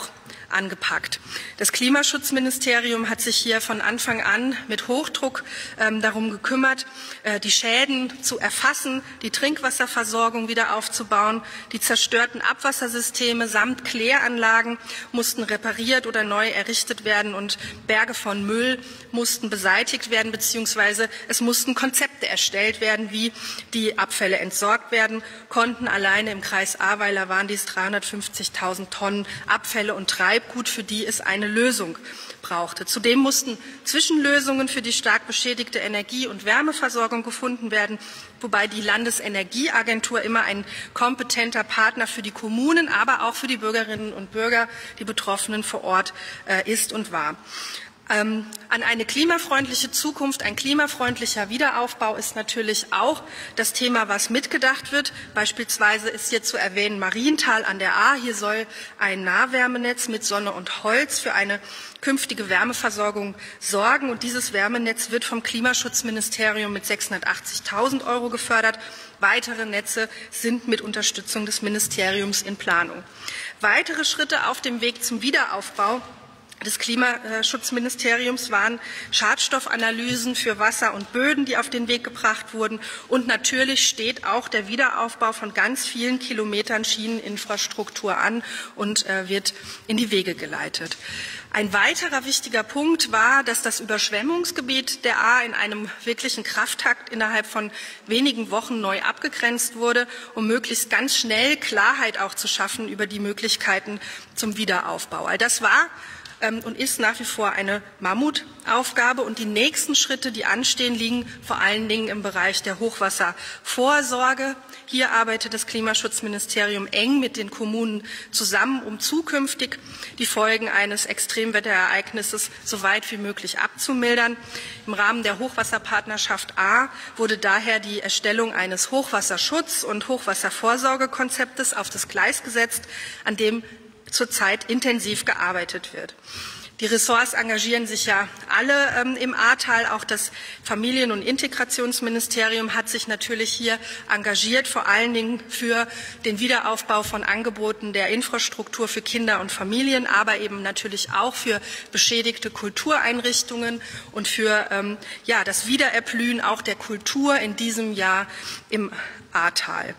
angepackt. Das Klimaschutzministerium hat sich hier von Anfang an mit Hochdruck ähm, darum gekümmert, äh, die Schäden zu erfassen, die Trinkwasserversorgung wieder aufzubauen. Die zerstörten Abwassersysteme samt Kläranlagen mussten repariert oder neu errichtet werden und Berge von Müll mussten beseitigt werden, beziehungsweise es mussten Konzepte erstellt werden, wie die Abfälle entsorgt werden konnten. Alleine im Kreis Ahrweiler waren dies dreihundertfünfzigtausend Tonnen Abfälle und Treibgut, für die es eine Lösung brauchte. Zudem mussten Zwischenlösungen für die stark beschädigte Energie- und Wärmeversorgung gefunden werden, wobei die Landesenergieagentur immer ein kompetenter Partner für die Kommunen, aber auch für die Bürgerinnen und Bürger, die Betroffenen vor Ort äh, ist und war. Ähm, an eine klimafreundliche Zukunft, ein klimafreundlicher Wiederaufbau ist natürlich auch das Thema, was mitgedacht wird. Beispielsweise ist hier zu erwähnen Marienthal an der Ahr. Hier soll ein Nahwärmenetz mit Sonne und Holz für eine künftige Wärmeversorgung sorgen. Und dieses Wärmenetz wird vom Klimaschutzministerium mit sechshundertachtzigtausend Euro gefördert. Weitere Netze sind mit Unterstützung des Ministeriums in Planung. Weitere Schritte auf dem Weg zum Wiederaufbau des Klimaschutzministeriums waren Schadstoffanalysen für Wasser und Böden, die auf den Weg gebracht wurden. Und natürlich steht auch der Wiederaufbau von ganz vielen Kilometern Schieneninfrastruktur an und äh, wird in die Wege geleitet. Ein weiterer wichtiger Punkt war, dass das Überschwemmungsgebiet der Ahr in einem wirklichen Krafttakt innerhalb von wenigen Wochen neu abgegrenzt wurde, um möglichst ganz schnell Klarheit auch zu schaffen über die Möglichkeiten zum Wiederaufbau. All das war und ist nach wie vor eine Mammutaufgabe. Und die nächsten Schritte, die anstehen, liegen vor allen Dingen im Bereich der Hochwasservorsorge. Hier arbeitet das Klimaschutzministerium eng mit den Kommunen zusammen, um zukünftig die Folgen eines Extremwetterereignisses so weit wie möglich abzumildern. Im Rahmen der Hochwasserpartnerschaft A wurde daher die Erstellung eines Hochwasserschutz- und Hochwasservorsorgekonzeptes auf das Gleis gesetzt, an dem zurzeit intensiv gearbeitet wird. Die Ressorts engagieren sich ja alle ähm, im Ahrtal. Auch das Familien- und Integrationsministerium hat sich natürlich hier engagiert, vor allen Dingen für den Wiederaufbau von Angeboten der Infrastruktur für Kinder und Familien, aber eben natürlich auch für beschädigte Kultureinrichtungen und für ähm, ja, das Wiedererblühen auch der Kultur in diesem Jahr im Ahrtal.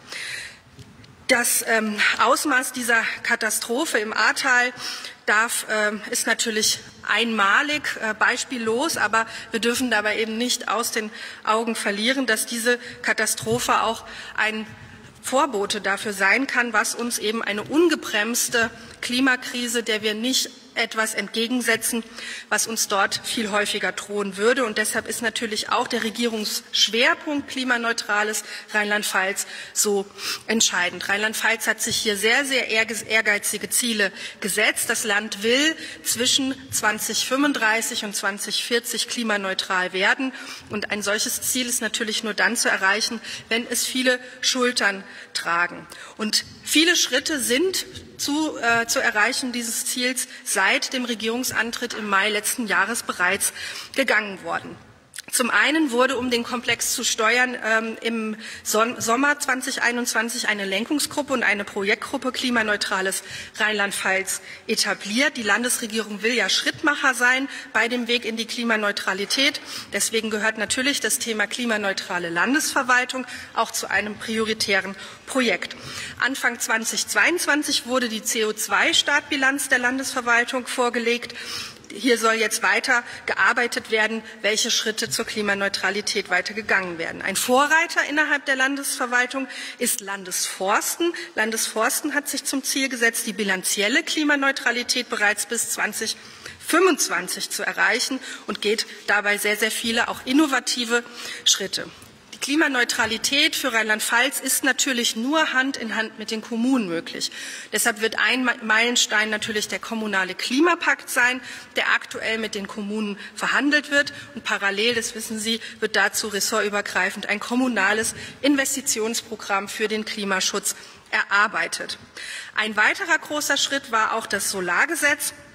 Das ähm, Ausmaß dieser Katastrophe im Ahrtal darf, äh, ist natürlich einmalig, äh, beispiellos, aber wir dürfen dabei eben nicht aus den Augen verlieren, dass diese Katastrophe auch ein Vorbote dafür sein kann, was uns eben eine ungebremste Klimakrise, der wir nicht etwas entgegensetzen, was uns dort viel häufiger drohen würde. Und deshalb ist natürlich auch der Regierungsschwerpunkt klimaneutrales Rheinland-Pfalz so entscheidend. Rheinland-Pfalz hat sich hier sehr, sehr ehrgeizige Ziele gesetzt. Das Land will zwischen zweitausendfünfunddreißig und zweitausendvierzig klimaneutral werden. Und ein solches Ziel ist natürlich nur dann zu erreichen, wenn es viele Schultern tragen. Und viele Schritte sind Zu, äh, zu erreichen dieses Ziels seit dem Regierungsantritt im Mai letzten Jahres bereits gegangen worden. Zum einen wurde, um den Komplex zu steuern, ähm, im Son- Sommer zweitausendeinundzwanzig eine Lenkungsgruppe und eine Projektgruppe Klimaneutrales Rheinland-Pfalz etabliert. Die Landesregierung will ja Schrittmacher sein bei dem Weg in die Klimaneutralität. Deswegen gehört natürlich das Thema klimaneutrale Landesverwaltung auch zu einem prioritären Projekt. Anfang zweitausendzweiundzwanzig wurde die C O zwei Startbilanz der Landesverwaltung vorgelegt. Hier soll jetzt weiter gearbeitet werden, welche Schritte zur Klimaneutralität weiter gegangen werden. Ein Vorreiter innerhalb der Landesverwaltung ist Landesforsten. Landesforsten hat sich zum Ziel gesetzt, die bilanzielle Klimaneutralität bereits bis zweitausendfünfundzwanzig zu erreichen und geht dabei sehr, sehr viele auch innovative Schritte. Die Klimaneutralität für Rheinland-Pfalz ist natürlich nur Hand in Hand mit den Kommunen möglich. Deshalb wird ein Meilenstein natürlich der kommunale Klimapakt sein, der aktuell mit den Kommunen verhandelt wird. Und parallel, das wissen Sie, wird dazu ressortübergreifend ein kommunales Investitionsprogramm für den Klimaschutz erarbeitet. Ein weiterer großer Schritt war auch das Solargesetz.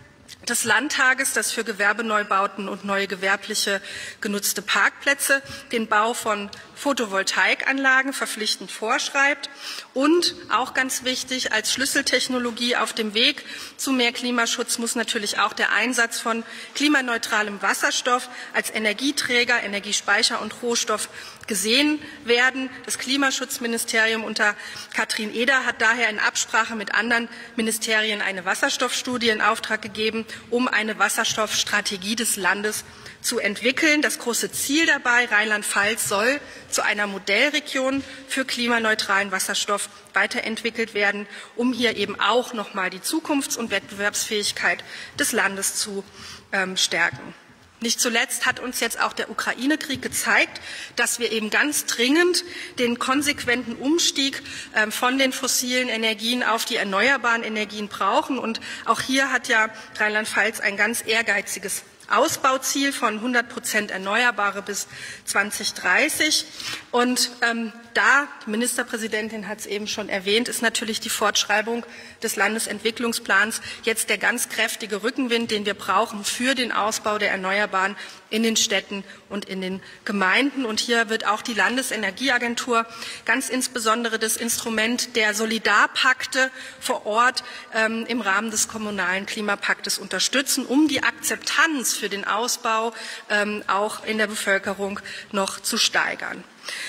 des Landtages, das für Gewerbeneubauten und neue gewerbliche genutzte Parkplätze den Bau von Photovoltaikanlagen verpflichtend vorschreibt und auch ganz wichtig, als Schlüsseltechnologie auf dem Weg zu mehr Klimaschutz muss natürlich auch der Einsatz von klimaneutralem Wasserstoff als Energieträger, Energiespeicher und Rohstoff gesehen werden. Das Klimaschutzministerium unter Katrin Eder hat daher in Absprache mit anderen Ministerien eine Wasserstoffstudie in Auftrag gegeben, um eine Wasserstoffstrategie des Landes zu entwickeln. Das große Ziel dabei, Rheinland-Pfalz soll zu einer Modellregion für klimaneutralen Wasserstoff weiterentwickelt werden, um hier eben auch noch mal die Zukunfts- und Wettbewerbsfähigkeit des Landes zu ähm, stärken. Nicht zuletzt hat uns jetzt auch der Ukraine-Krieg gezeigt, dass wir eben ganz dringend den konsequenten Umstieg äh, von den fossilen Energien auf die erneuerbaren Energien brauchen. Und auch hier hat ja Rheinland-Pfalz ein ganz ehrgeiziges Ausbauziel von hundert Prozent Erneuerbare bis zweitausenddreißig. Und ähm, da, die Ministerpräsidentin hat es eben schon erwähnt, ist natürlich die Fortschreibung des Landesentwicklungsplans jetzt der ganz kräftige Rückenwind, den wir brauchen für den Ausbau der Erneuerbaren in den Städten und in den Gemeinden. Und hier wird auch die Landesenergieagentur ganz insbesondere das Instrument der Solidarpakte vor Ort ähm, im Rahmen des kommunalen Klimapaktes unterstützen, um die Akzeptanz für den Ausbau ähm, auch in der Bevölkerung noch zu steigern.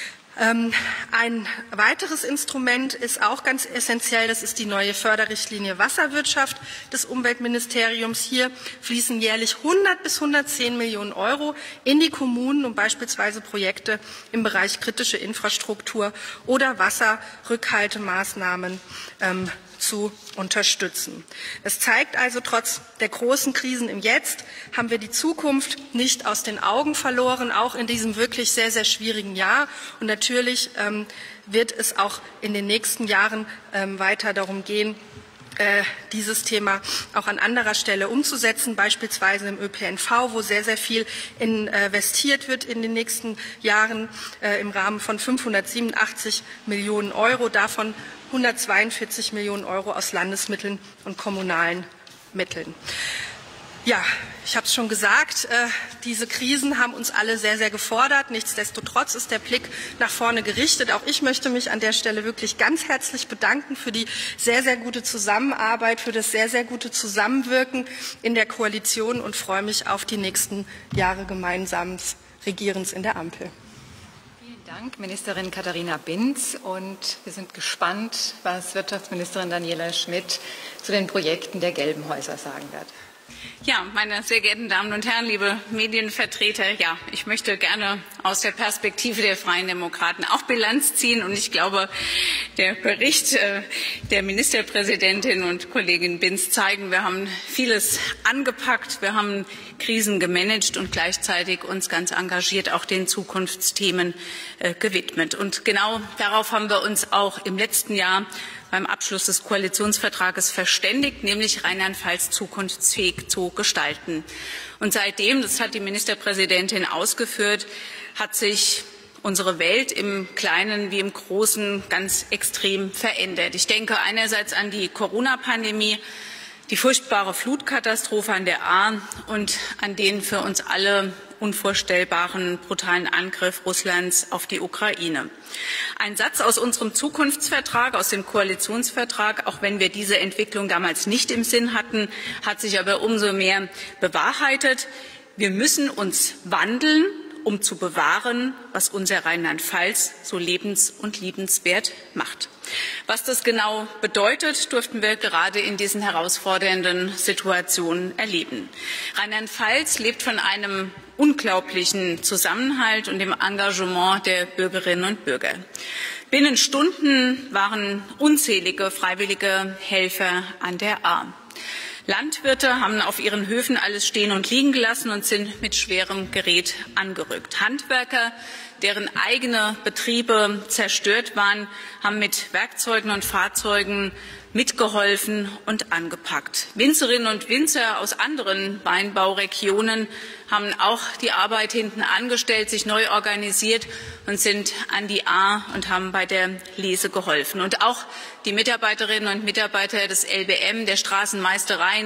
Ein weiteres Instrument ist auch ganz essentiell, das ist die neue Förderrichtlinie Wasserwirtschaft des Umweltministeriums. Hier fließen jährlich hundert bis hundertzehn Millionen Euro in die Kommunen, um beispielsweise Projekte im Bereich kritische Infrastruktur oder Wasserrückhaltemaßnahmen ähm, zu unterstützen. Es zeigt also, trotz der großen Krisen im Jetzt haben wir die Zukunft nicht aus den Augen verloren, auch in diesem wirklich sehr, sehr schwierigen Jahr. Und natürlich ähm, wird es auch in den nächsten Jahren ähm, weiter darum gehen, äh, dieses Thema auch an anderer Stelle umzusetzen, beispielsweise im Ö P N V, wo sehr, sehr viel investiert wird in den nächsten Jahren äh, im Rahmen von fünfhundertsiebenundachtzig Millionen Euro, davon hundertzweiundvierzig Millionen Euro aus Landesmitteln und kommunalen Mitteln. Ja, ich habe es schon gesagt, äh, diese Krisen haben uns alle sehr, sehr gefordert. Nichtsdestotrotz ist der Blick nach vorne gerichtet. Auch ich möchte mich an der Stelle wirklich ganz herzlich bedanken für die sehr, sehr gute Zusammenarbeit, für das sehr, sehr gute Zusammenwirken in der Koalition und freue mich auf die nächsten Jahre gemeinsamen Regierens in der Ampel. Vielen Dank, Ministerin Katharina Binz. Und wir sind gespannt, was Wirtschaftsministerin Daniela Schmidt zu den Projekten der Gelben Häuser sagen wird. Ja, meine sehr geehrten Damen und Herren, liebe Medienvertreter, ja, ich möchte gerne aus der Perspektive der Freien Demokraten auch Bilanz ziehen. Und ich glaube, der Bericht äh, der Ministerpräsidentin und Kollegin Binz zeigen, wir haben vieles angepackt, wir haben Krisen gemanagt und gleichzeitig uns ganz engagiert auch den Zukunftsthemen äh, gewidmet. Und genau darauf haben wir uns auch im letzten Jahr beim Abschluss des Koalitionsvertrages verständigt, nämlich Rheinland-Pfalz zukunftsfähig zu gestalten. Und seitdem, das hat die Ministerpräsidentin ausgeführt, hat sich unsere Welt im Kleinen wie im Großen ganz extrem verändert. Ich denke einerseits an die Corona-Pandemie, die furchtbare Flutkatastrophe an der Ahr und an den für uns alle unvorstellbaren brutalen Angriff Russlands auf die Ukraine. Ein Satz aus unserem Zukunftsvertrag, aus dem Koalitionsvertrag, auch wenn wir diese Entwicklung damals nicht im Sinn hatten, hat sich aber umso mehr bewahrheitet. Wir müssen uns wandeln, um zu bewahren, was unser Rheinland-Pfalz so lebens- und liebenswert macht. Was das genau bedeutet, durften wir gerade in diesen herausfordernden Situationen erleben. Rheinland-Pfalz lebt von einem unglaublichen Zusammenhalt und dem Engagement der Bürgerinnen und Bürger. Binnen Stunden waren unzählige freiwillige Helfer an der Ahr. Landwirte haben auf ihren Höfen alles stehen und liegen gelassen und sind mit schwerem Gerät angerückt. Handwerker, deren eigene Betriebe zerstört waren, haben mit Werkzeugen und Fahrzeugen mitgeholfen und angepackt. Winzerinnen und Winzer aus anderen Weinbauregionen haben auch die Arbeit hinten angestellt, sich neu organisiert und sind an die Ahr und haben bei der Lese geholfen. Und auch die Mitarbeiterinnen und Mitarbeiter des L B M, der Straßenmeistereien,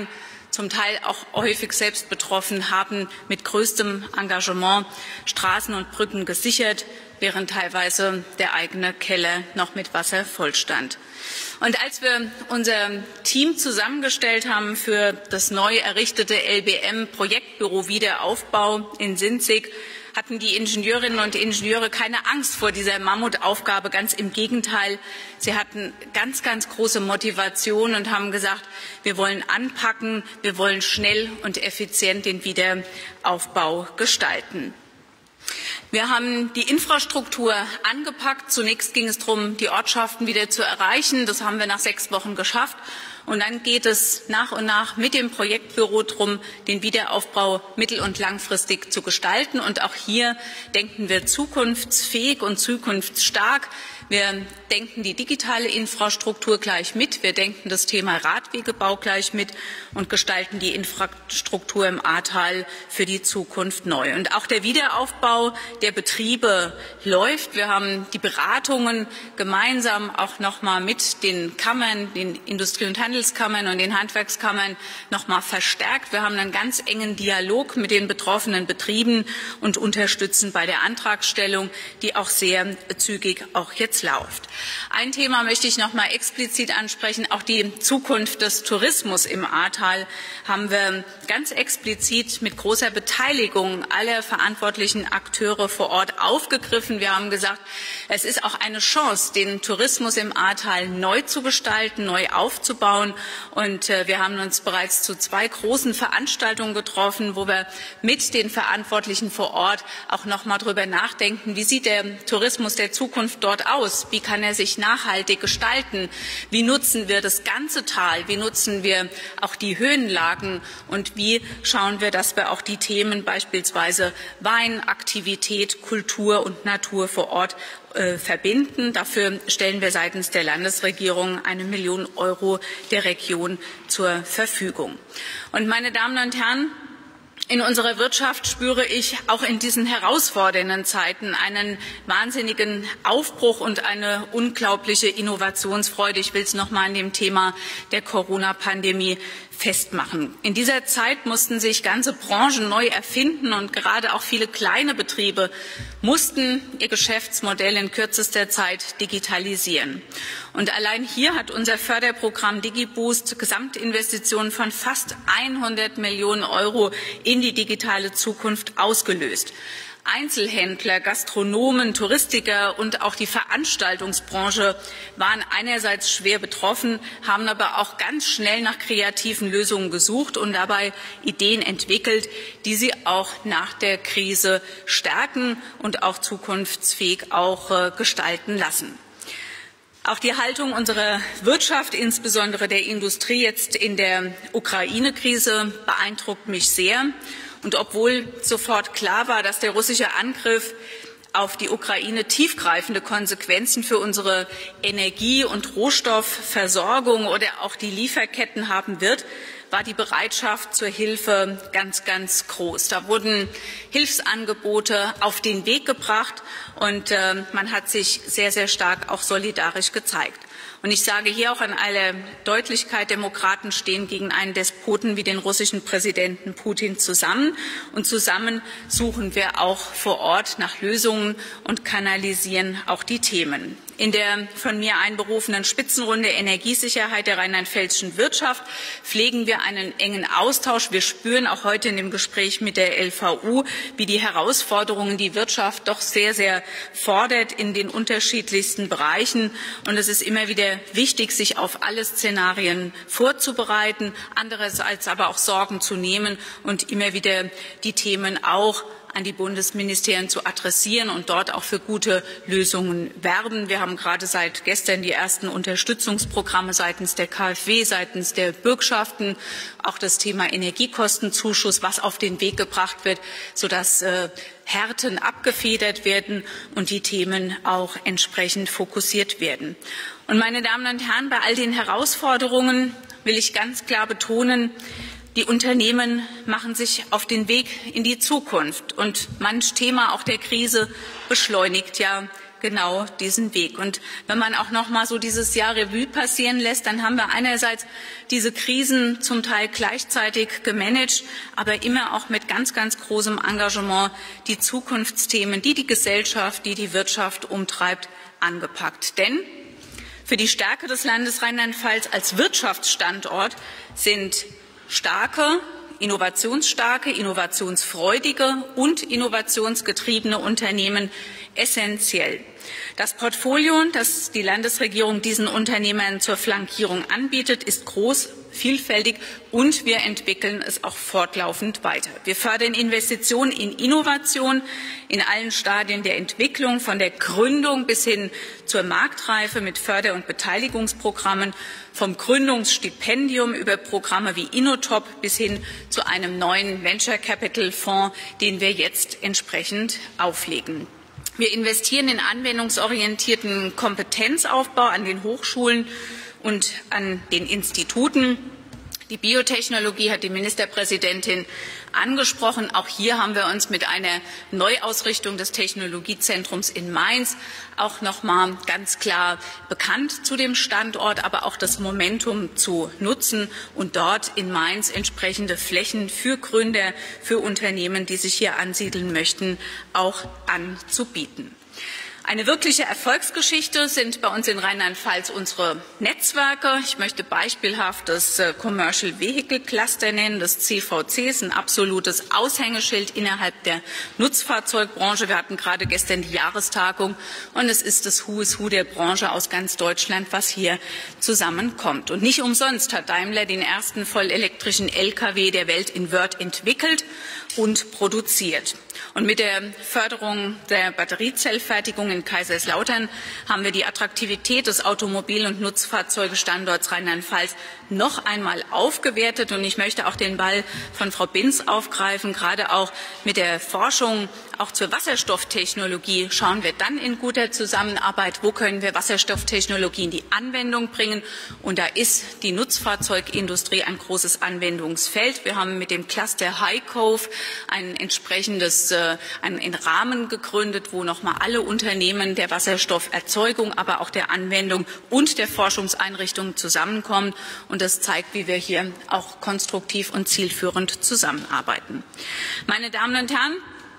zum Teil auch häufig selbst betroffen, haben mit größtem Engagement Straßen und Brücken gesichert, während teilweise der eigene Keller noch mit Wasser vollstand. Und als wir unser Team zusammengestellt haben für das neu errichtete L B M-Projektbüro Wiederaufbau in Sinzig, hatten die Ingenieurinnen und Ingenieure keine Angst vor dieser Mammutaufgabe. Ganz im Gegenteil, sie hatten ganz, ganz große Motivation und haben gesagt, wir wollen anpacken, wir wollen schnell und effizient den Wiederaufbau gestalten. Wir haben die Infrastruktur angepackt. Zunächst ging es darum, die Ortschaften wieder zu erreichen. Das haben wir nach sechs Wochen geschafft. Und dann geht es nach und nach mit dem Projektbüro darum, den Wiederaufbau mittel- und langfristig zu gestalten. Und auch hier denken wir zukunftsfähig und zukunftsstark. Wir denken die digitale Infrastruktur gleich mit. Wir denken das Thema Radwegebau gleich mit und gestalten die Infrastruktur im Ahrtal für die Zukunft neu. Und auch der Wiederaufbau der Betriebe läuft. Wir haben die Beratungen gemeinsam auch noch mal mit den Kammern, den Industrie- und Handelskammern und den Handwerkskammern noch mal verstärkt. Wir haben einen ganz engen Dialog mit den betroffenen Betrieben und unterstützen bei der Antragstellung, die auch sehr zügig auch jetzt läuft. Ein Thema möchte ich noch mal explizit ansprechen. Auch die Zukunft des Tourismus im Ahrtal haben wir ganz explizit mit großer Beteiligung aller verantwortlichen Akteure vor Ort aufgegriffen. Wir haben gesagt, es ist auch eine Chance, den Tourismus im Ahrtal neu zu gestalten, neu aufzubauen. Und äh, wir haben uns bereits zu zwei großen Veranstaltungen getroffen, wo wir mit den Verantwortlichen vor Ort auch noch mal darüber nachdenken, wie sieht der Tourismus der Zukunft dort aus? Wie kann er sich nachhaltig gestalten? Wie nutzen wir das ganze Tal? Wie nutzen wir auch die Höhenlagen? Und wie schauen wir, dass wir auch die Themen beispielsweise Wein, Aktivität, Kultur und Natur vor Ort äh, verbinden? Dafür stellen wir seitens der Landesregierung eine Million Euro der Region zur Verfügung. Und meine Damen und Herren, in unserer Wirtschaft spüre ich auch in diesen herausfordernden Zeiten einen wahnsinnigen Aufbruch und eine unglaubliche Innovationsfreude. Ich will es noch mal an dem Thema der Corona-Pandemie festmachen. In dieser Zeit mussten sich ganze Branchen neu erfinden und gerade auch viele kleine Betriebe mussten ihr Geschäftsmodell in kürzester Zeit digitalisieren. Und allein hier hat unser Förderprogramm DigiBoost Gesamtinvestitionen von fast hundert Millionen Euro in die digitale Zukunft ausgelöst. Einzelhändler, Gastronomen, Touristiker und auch die Veranstaltungsbranche waren einerseits schwer betroffen, haben aber auch ganz schnell nach kreativen Lösungen gesucht und dabei Ideen entwickelt, die sie auch nach der Krise stärken und auch zukunftsfähig auch äh, gestalten lassen. Auch die Haltung unserer Wirtschaft, insbesondere der Industrie, jetzt in der Ukraine-Krise beeindruckt mich sehr. Und obwohl sofort klar war, dass der russische Angriff auf die Ukraine tiefgreifende Konsequenzen für unsere Energie- und Rohstoffversorgung oder auch die Lieferketten haben wird, war die Bereitschaft zur Hilfe ganz, ganz groß. Da wurden Hilfsangebote auf den Weg gebracht und äh, man hat sich sehr, sehr stark auch solidarisch gezeigt. Und ich sage hier auch in aller Deutlichkeit, Demokraten stehen gegen einen Despoten wie den russischen Präsidenten Putin zusammen. Und zusammen suchen wir auch vor Ort nach Lösungen und kanalisieren auch die Themen. In der von mir einberufenen Spitzenrunde Energiesicherheit der rheinland-pfälzischen Wirtschaft pflegen wir einen engen Austausch. Wir spüren auch heute in dem Gespräch mit der L V U, wie die Herausforderungen die Wirtschaft doch sehr, sehr fordert in den unterschiedlichsten Bereichen. Und es ist immer wieder wichtig, sich auf alle Szenarien vorzubereiten, andererseits aber auch Sorgen zu nehmen und immer wieder die Themen auch an die Bundesministerien zu adressieren und dort auch für gute Lösungen werben. Wir haben gerade seit gestern die ersten Unterstützungsprogramme seitens der K f W, seitens der Bürgschaften, auch das Thema Energiekostenzuschuss, was auf den Weg gebracht wird, sodass äh, Härten abgefedert werden und die Themen auch entsprechend fokussiert werden. Und meine Damen und Herren, bei all den Herausforderungen will ich ganz klar betonen, die Unternehmen machen sich auf den Weg in die Zukunft. Und manch Thema auch der Krise beschleunigt ja genau diesen Weg. Und wenn man auch noch mal so dieses Jahr Revue passieren lässt, dann haben wir einerseits diese Krisen zum Teil gleichzeitig gemanagt, aber immer auch mit ganz, ganz großem Engagement die Zukunftsthemen, die die Gesellschaft, die die Wirtschaft umtreibt, angepackt. Denn für die Stärke des Landes Rheinland-Pfalz als Wirtschaftsstandort sind starke, innovationsstarke, innovationsfreudige und innovationsgetriebene Unternehmen essentiell. Das Portfolio, das die Landesregierung diesen Unternehmern zur Flankierung anbietet, ist groß, vielfältig und wir entwickeln es auch fortlaufend weiter. Wir fördern Investitionen in Innovation in allen Stadien der Entwicklung, von der Gründung bis hin zur Marktreife mit Förder- und Beteiligungsprogrammen, vom Gründungsstipendium über Programme wie Innotop bis hin zu einem neuen Venture Capital Fonds, den wir jetzt entsprechend auflegen. Wir investieren in anwendungsorientierten Kompetenzaufbau an den Hochschulen und an den Instituten. Die Biotechnologie hat die Ministerpräsidentin angesprochen. Auch hier haben wir uns mit einer Neuausrichtung des Technologiezentrums in Mainz auch noch mal ganz klar bekannt zu dem Standort, aber auch das Momentum zu nutzen und dort in Mainz entsprechende Flächen für Gründer, für Unternehmen, die sich hier ansiedeln möchten, auch anzubieten. Eine wirkliche Erfolgsgeschichte sind bei uns in Rheinland-Pfalz unsere Netzwerke. Ich möchte beispielhaft das Commercial Vehicle Cluster nennen. Das C V C ist ein absolutes Aushängeschild innerhalb der Nutzfahrzeugbranche. Wir hatten gerade gestern die Jahrestagung und es ist das Who is Who der Branche aus ganz Deutschland, was hier zusammenkommt. Und nicht umsonst hat Daimler den ersten vollelektrischen L K W der Welt in Wörth entwickelt und produziert. Und mit der Förderung der Batteriezellfertigung in Kaiserslautern haben wir die Attraktivität des Automobil- und Nutzfahrzeugestandorts Rheinland-Pfalz noch einmal aufgewertet. Und ich möchte auch den Ball von Frau Binz aufgreifen. Gerade auch mit der Forschung auch zur Wasserstofftechnologie schauen wir dann in guter Zusammenarbeit, wo können wir Wasserstofftechnologie in die Anwendung bringen. Und da ist die Nutzfahrzeugindustrie ein großes Anwendungsfeld. Wir haben mit dem Cluster High Cove ein entsprechendes einen Rahmen gegründet, wo noch mal alle Unternehmen der Wasserstofferzeugung, aber auch der Anwendung und der Forschungseinrichtungen zusammenkommen. Und das zeigt, wie wir hier auch konstruktiv und zielführend zusammenarbeiten. Meine Damen und Herren,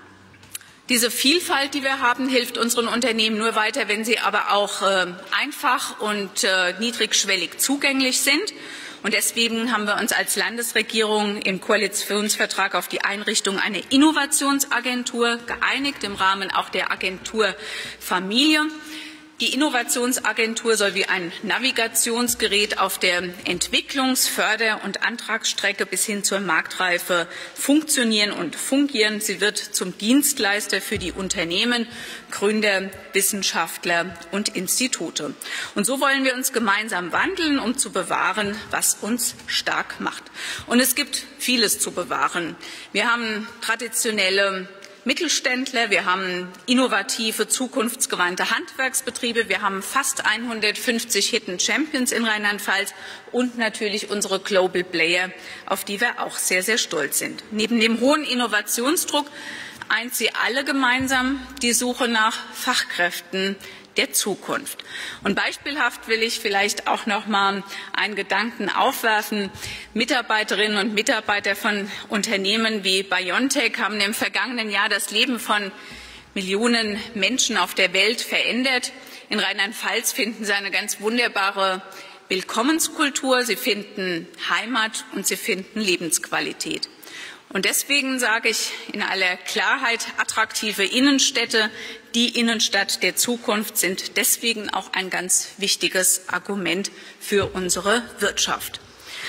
diese Vielfalt, die wir haben, hilft unseren Unternehmen nur weiter, wenn sie aber auch äh, einfach und äh, niedrigschwellig zugänglich sind. Und deswegen haben wir uns als Landesregierung im Koalitionsvertrag auf die Einrichtung einer Innovationsagentur geeinigt, im Rahmen auch der Agentur Familie. Die Innovationsagentur soll wie ein Navigationsgerät auf der Entwicklungs-, Förder- und Antragsstrecke bis hin zur Marktreife funktionieren und fungieren. Sie wird zum Dienstleister für die Unternehmen, Gründer, Wissenschaftler und Institute. Und so wollen wir uns gemeinsam wandeln, um zu bewahren, was uns stark macht. Und es gibt vieles zu bewahren. Wir haben traditionelle Mittelständler, wir haben innovative, zukunftsgewandte Handwerksbetriebe, wir haben fast hundertfünfzig Hidden Champions in Rheinland-Pfalz und natürlich unsere Global Player, auf die wir auch sehr, sehr stolz sind. Neben dem hohen Innovationsdruck eint sie alle gemeinsam die Suche nach Fachkräften der Zukunft. Und beispielhaft will ich vielleicht auch noch mal einen Gedanken aufwerfen. Mitarbeiterinnen und Mitarbeiter von Unternehmen wie BioNTech haben im vergangenen Jahr das Leben von Millionen Menschen auf der Welt verändert. In Rheinland-Pfalz finden sie eine ganz wunderbare Willkommenskultur, sie finden Heimat und sie finden Lebensqualität. Und deswegen sage ich in aller Klarheit, attraktive Innenstädte, die Innenstadt der Zukunft, sind deswegen auch ein ganz wichtiges Argument für unsere Wirtschaft.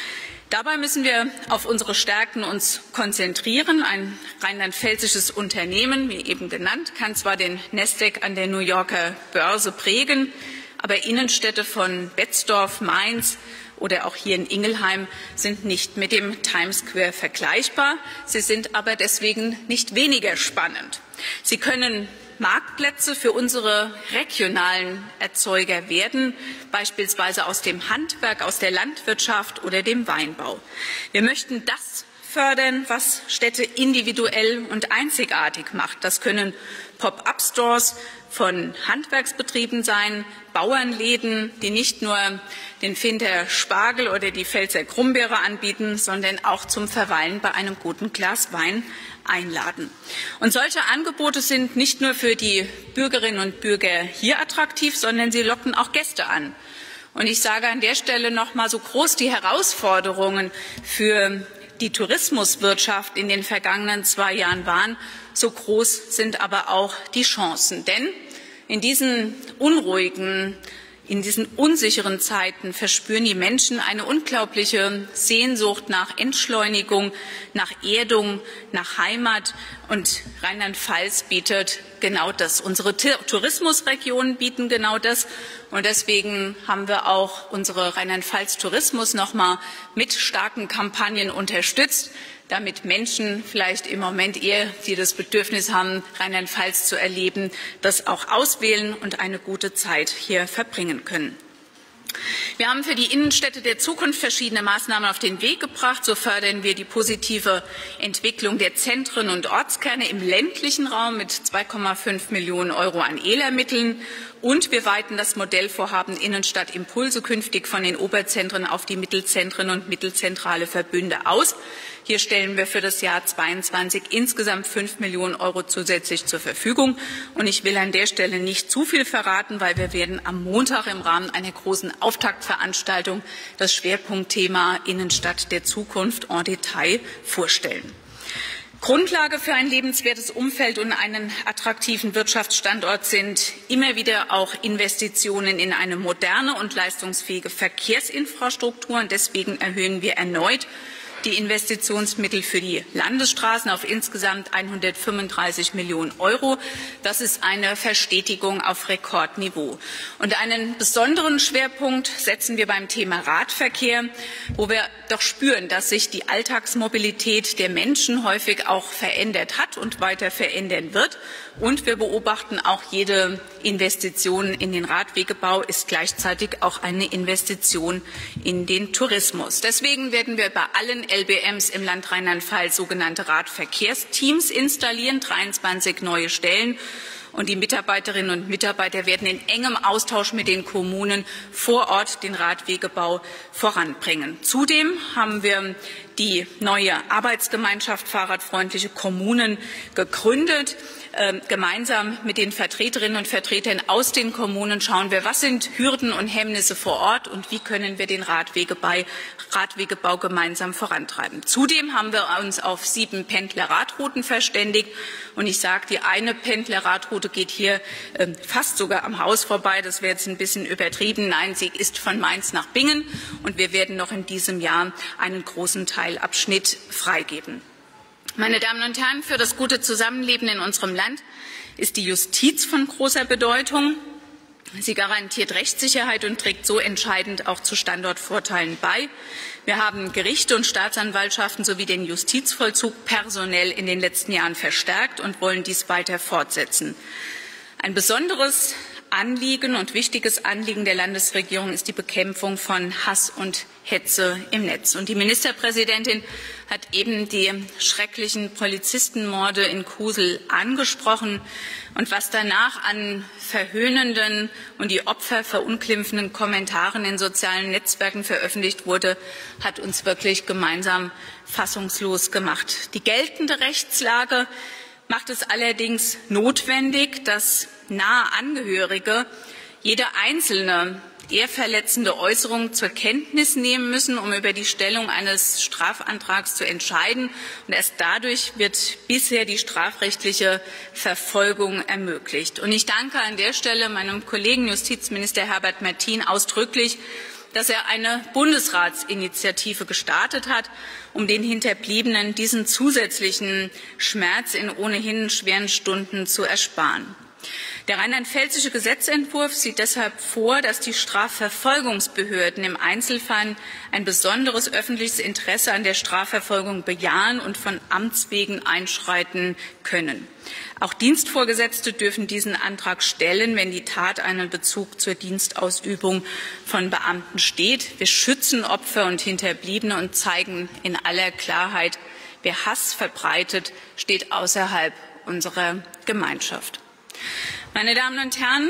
Dabei müssen wir auf unsere Stärken uns konzentrieren. Ein rheinland-pfälzisches Unternehmen, wie eben genannt, kann zwar den Nasdaq an der New Yorker Börse prägen, aber Innenstädte von Betzdorf, Mainz oder auch hier in Ingelheim sind nicht mit dem Times Square vergleichbar. Sie sind aber deswegen nicht weniger spannend. Sie können Marktplätze für unsere regionalen Erzeuger werden, beispielsweise aus dem Handwerk, aus der Landwirtschaft oder dem Weinbau. Wir möchten das fördern, was Städte individuell und einzigartig macht. Das können Pop-up-Stores von Handwerksbetrieben sein, Bauernläden, die nicht nur den Finter Spargel oder die Pfälzer Krummbeere anbieten, sondern auch zum Verweilen bei einem guten Glas Wein einladen. Und solche Angebote sind nicht nur für die Bürgerinnen und Bürger hier attraktiv, sondern sie locken auch Gäste an. Und ich sage an der Stelle noch mal, so groß die Herausforderungen für die Tourismuswirtschaft in den vergangenen zwei Jahren waren, so groß sind aber auch die Chancen. Denn in diesen unruhigen, in diesen unsicheren Zeiten verspüren die Menschen eine unglaubliche Sehnsucht nach Entschleunigung, nach Erdung, nach Heimat. Und Rheinland-Pfalz bietet genau das. Unsere Tourismusregionen bieten genau das. Und deswegen haben wir auch unsere Rheinland-Pfalz-Tourismus noch mal mit starken Kampagnen unterstützt, damit Menschen vielleicht im Moment eher, die das Bedürfnis haben, Rheinland-Pfalz zu erleben, das auch auswählen und eine gute Zeit hier verbringen können. Wir haben für die Innenstädte der Zukunft verschiedene Maßnahmen auf den Weg gebracht. So fördern wir die positive Entwicklung der Zentren und Ortskerne im ländlichen Raum mit zwei Komma fünf Millionen Euro an E L A R-Mitteln. Und wir weiten das Modellvorhaben Innenstadt Impulse künftig von den Oberzentren auf die Mittelzentren und mittelzentrale Verbünde aus. Hier stellen wir für das Jahr zweiundzwanzig insgesamt fünf Millionen Euro zusätzlich zur Verfügung. Und ich will an der Stelle nicht zu viel verraten, weil wir werden am Montag im Rahmen einer großen Auftaktveranstaltung das Schwerpunktthema Innenstadt der Zukunft en Detail vorstellen. Grundlage für ein lebenswertes Umfeld und einen attraktiven Wirtschaftsstandort sind immer wieder auch Investitionen in eine moderne und leistungsfähige Verkehrsinfrastruktur. Und deswegen erhöhen wir erneut die Investitionsmittel für die Landesstraßen auf insgesamt hundertfünfunddreißig Millionen Euro. Das ist eine Verstetigung auf Rekordniveau. Und einen besonderen Schwerpunkt setzen wir beim Thema Radverkehr, wo wir doch spüren, dass sich die Alltagsmobilität der Menschen häufig auch verändert hat und weiter verändern wird. Und wir beobachten auch, jede Investition in den Radwegebau ist gleichzeitig auch eine Investition in den Tourismus. Deswegen werden wir bei allen L B Ms im Land Rheinland-Pfalz sogenannte Radverkehrsteams installieren, dreiundzwanzig neue Stellen. Und die Mitarbeiterinnen und Mitarbeiter werden in engem Austausch mit den Kommunen vor Ort den Radwegebau voranbringen. Zudem haben wir die neue Arbeitsgemeinschaft Fahrradfreundliche Kommunen gegründet. Äh, gemeinsam mit den Vertreterinnen und Vertretern aus den Kommunen schauen wir, was sind Hürden und Hemmnisse vor Ort und wie können wir den Radwegebau, Radwegebau gemeinsam vorantreiben. Zudem haben wir uns auf sieben Pendlerradrouten verständigt. Und ich sage, die eine Pendlerradroute geht hier äh, fast sogar am Haus vorbei. Das wäre jetzt ein bisschen übertrieben. Nein, sie ist von Mainz nach Bingen. Und wir werden noch in diesem Jahr einen großen Teilabschnitt freigeben. Meine Damen und Herren, für das gute Zusammenleben in unserem Land ist die Justiz von großer Bedeutung. Sie garantiert Rechtssicherheit und trägt so entscheidend auch zu Standortvorteilen bei. Wir haben Gerichte und Staatsanwaltschaften sowie den Justizvollzug personell in den letzten Jahren verstärkt und wollen dies weiter fortsetzen. Ein besonderes Anliegen und wichtiges Anliegen der Landesregierung ist die Bekämpfung von Hass und Hetze im Netz. Und die Ministerpräsidentin hat eben die schrecklichen Polizistenmorde in Kusel angesprochen. Und was danach an verhöhnenden und die Opfer verunglimpfenden Kommentaren in sozialen Netzwerken veröffentlicht wurde, hat uns wirklich gemeinsam fassungslos gemacht. Die geltende Rechtslage macht es allerdings notwendig, dass nahe Angehörige jede einzelne ehrverletzende Äußerung zur Kenntnis nehmen müssen, um über die Stellung eines Strafantrags zu entscheiden. Und erst dadurch wird bisher die strafrechtliche Verfolgung ermöglicht. Und ich danke an der Stelle meinem Kollegen Justizminister Herbert Mertin ausdrücklich, dass er eine Bundesratsinitiative gestartet hat, um den Hinterbliebenen diesen zusätzlichen Schmerz in ohnehin schweren Stunden zu ersparen. Der rheinland-pfälzische Gesetzentwurf sieht deshalb vor, dass die Strafverfolgungsbehörden im Einzelfall ein besonderes öffentliches Interesse an der Strafverfolgung bejahen und von Amts wegen einschreiten können. Auch Dienstvorgesetzte dürfen diesen Antrag stellen, wenn die Tat einen Bezug zur Dienstausübung von Beamten steht. Wir schützen Opfer und Hinterbliebene und zeigen in aller Klarheit, Wer Hass verbreitet, steht außerhalb unserer Gemeinschaft. Meine Damen und Herren,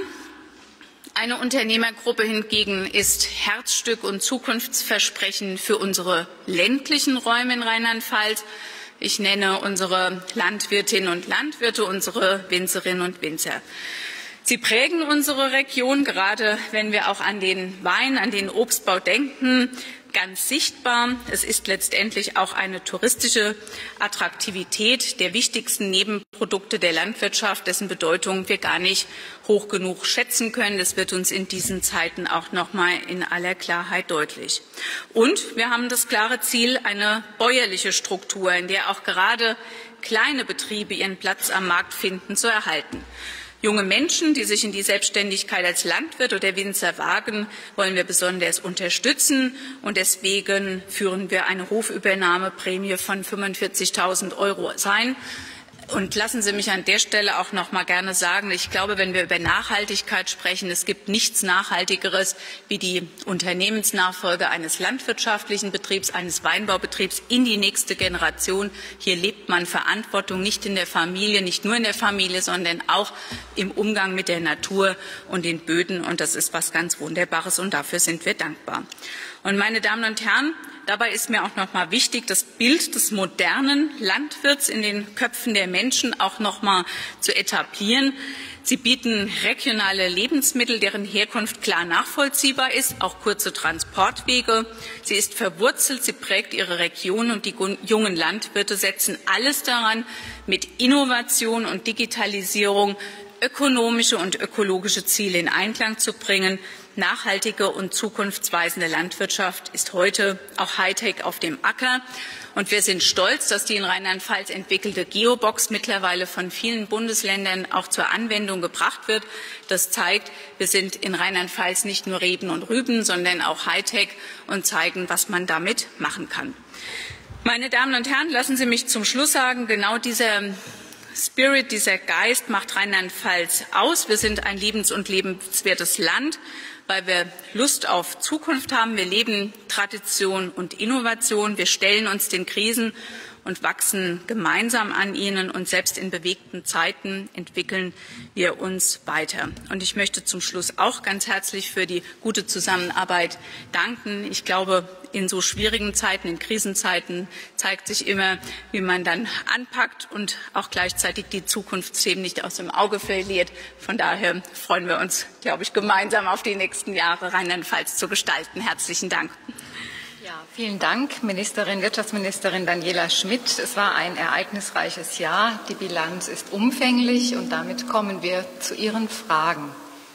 eine Unternehmergruppe hingegen ist Herzstück und Zukunftsversprechen für unsere ländlichen Räume in Rheinland-Pfalz. Ich nenne unsere Landwirtinnen und Landwirte, unsere Winzerinnen und Winzer. Sie prägen unsere Region, gerade wenn wir auch an den Wein, an den Obstbau denken, ganz sichtbar. Es ist letztendlich auch eine touristische Attraktivität der wichtigsten Nebenprodukte der Landwirtschaft, dessen Bedeutung wir gar nicht hoch genug schätzen können. Das wird uns in diesen Zeiten auch noch mal in aller Klarheit deutlich. Und wir haben das klare Ziel, eine bäuerliche Struktur, in der auch gerade kleine Betriebe ihren Platz am Markt finden, zu erhalten. Junge Menschen, die sich in die Selbstständigkeit als Landwirt oder Winzer wagen, wollen wir besonders unterstützen. Und deswegen führen wir eine Hofübernahmeprämie von fünfundvierzigtausend Euro ein. Und lassen Sie mich an der Stelle auch noch mal gerne sagen, ich glaube, wenn wir über Nachhaltigkeit sprechen, es gibt nichts Nachhaltigeres wie die Unternehmensnachfolge eines landwirtschaftlichen Betriebs, eines Weinbaubetriebs in die nächste Generation. Hier lebt man Verantwortung nicht in der Familie, nicht nur in der Familie, sondern auch im Umgang mit der Natur und den Böden. Und das ist was ganz Wunderbares und dafür sind wir dankbar. Und meine Damen und Herren, dabei ist mir auch noch mal wichtig, das Bild des modernen Landwirts in den Köpfen der Menschen auch noch mal zu etablieren. Sie bieten regionale Lebensmittel, deren Herkunft klar nachvollziehbar ist, auch kurze Transportwege. Sie ist verwurzelt, sie prägt ihre Region und die jungen Landwirte setzen alles daran, mit Innovation und Digitalisierung ökonomische und ökologische Ziele in Einklang zu bringen. Nachhaltige und zukunftsweisende Landwirtschaft ist heute auch Hightech auf dem Acker. Und wir sind stolz, dass die in Rheinland-Pfalz entwickelte Geobox mittlerweile von vielen Bundesländern auch zur Anwendung gebracht wird. Das zeigt, wir sind in Rheinland-Pfalz nicht nur Reben und Rüben, sondern auch Hightech und zeigen, was man damit machen kann. Meine Damen und Herren, lassen Sie mich zum Schluss sagen, genau dieser Spirit, dieser Geist macht Rheinland-Pfalz aus. Wir sind ein lebens- und lebenswertes Land, weil wir Lust auf Zukunft haben. Wir leben Tradition und Innovation. Wir stellen uns den Krisen und wachsen gemeinsam an ihnen. Und selbst in bewegten Zeiten entwickeln wir uns weiter. Und ich möchte zum Schluss auch ganz herzlich für die gute Zusammenarbeit danken. Ich glaube, in so schwierigen Zeiten, in Krisenzeiten zeigt sich immer, wie man dann anpackt und auch gleichzeitig die Zukunftsthemen nicht aus dem Auge verliert. Von daher freuen wir uns, glaube ich, gemeinsam auf die nächsten Jahre Rheinland-Pfalz zu gestalten. Herzlichen Dank. Ja, vielen Dank, Ministerin, Wirtschaftsministerin Daniela Schmidt. Es war ein ereignisreiches Jahr. Die Bilanz ist umfänglich und damit kommen wir zu Ihren Fragen.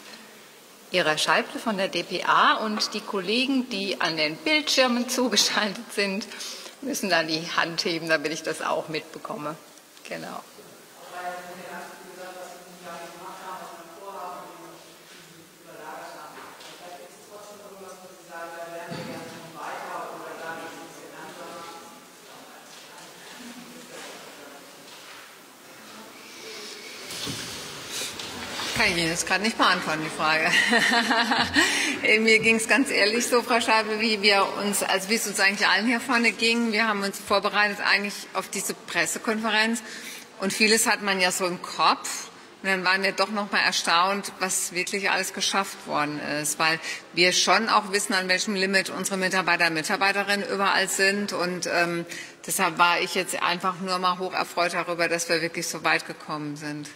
Ihrer Scheible von der D P A und die Kollegen, die an den Bildschirmen zugeschaltet sind, müssen dann die Hand heben, damit ich das auch mitbekomme. Genau. Kann ich Ihnen jetzt gerade nicht beantworten, die Frage. Mir ging es ganz ehrlich so, Frau Scheibe, wie wir uns, also wie es uns eigentlich allen hier vorne ging. Wir haben uns vorbereitet eigentlich auf diese Pressekonferenz und vieles hat man ja so im Kopf. Und dann waren wir doch noch mal erstaunt, was wirklich alles geschafft worden ist, weil wir schon auch wissen, an welchem Limit unsere Mitarbeiter und Mitarbeiterinnen überall sind. Und ähm, deshalb war ich jetzt einfach nur mal hoch erfreut darüber, dass wir wirklich so weit gekommen sind.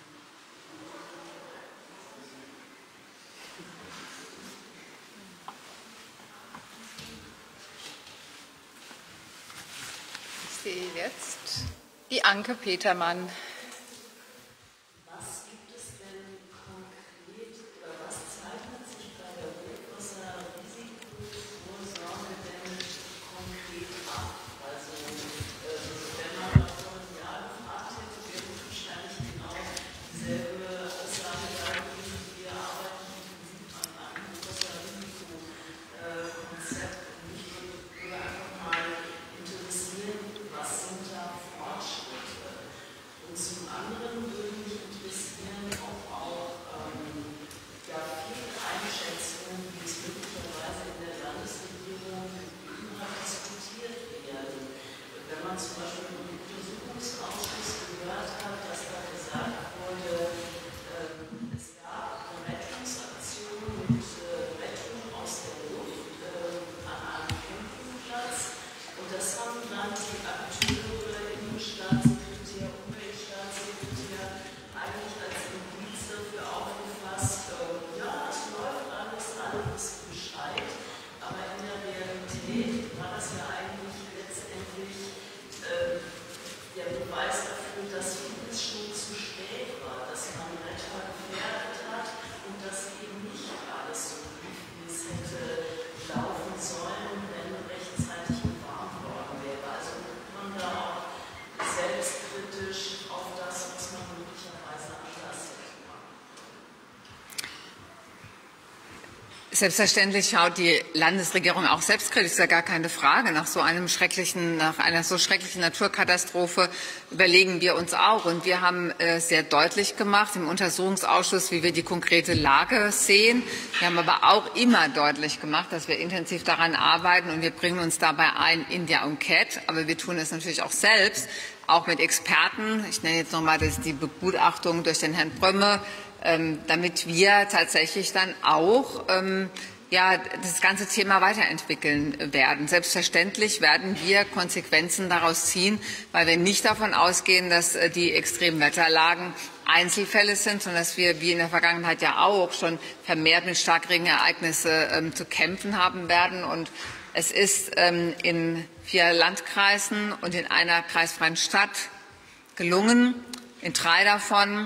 Ich sehe jetzt die Anke Petermann. Was gibt es denn konkret oder was zeichnet sich bei der Hochwasserrisikovorsorge denn konkret ab? Also wenn man das vor einem Jahr gefragt hätte, wäre es wahrscheinlich genau dieselbe Aussage da gewesen. Wir arbeiten intensiv an einem Hochwasserrisikokonzept und mich würde einfach mal interessieren, was sind da Fortschritte? Und zum anderen würde mich interessieren, ob auch ähm, ja, viele Einschätzungen, wie es möglicherweise in der Landesregierung immer diskutiert werden. Wenn man zum Beispiel eine gute Selbstverständlich schaut die Landesregierung auch selbstkritisch, ist ja gar keine Frage. Nach so einem schrecklichen, nach einer so schrecklichen Naturkatastrophe überlegen wir uns auch. Und wir haben äh, sehr deutlich gemacht im Untersuchungsausschuss, wie wir die konkrete Lage sehen. Wir haben aber auch immer deutlich gemacht, dass wir intensiv daran arbeiten und wir bringen uns dabei ein, India und C A T. Aber wir tun es natürlich auch selbst, auch mit Experten. Ich nenne jetzt nochmal das, die Begutachtung durch den Herrn Brömme, Ähm, damit wir tatsächlich dann auch ähm, ja, das ganze Thema weiterentwickeln werden. Selbstverständlich werden wir Konsequenzen daraus ziehen, weil wir nicht davon ausgehen, dass äh, die Extremwetterlagen Einzelfälle sind, sondern dass wir, wie in der Vergangenheit ja auch, schon vermehrt mit Starkregenereignissen ähm, zu kämpfen haben werden. Und es ist ähm, in vier Landkreisen und in einer kreisfreien Stadt gelungen, in drei davon,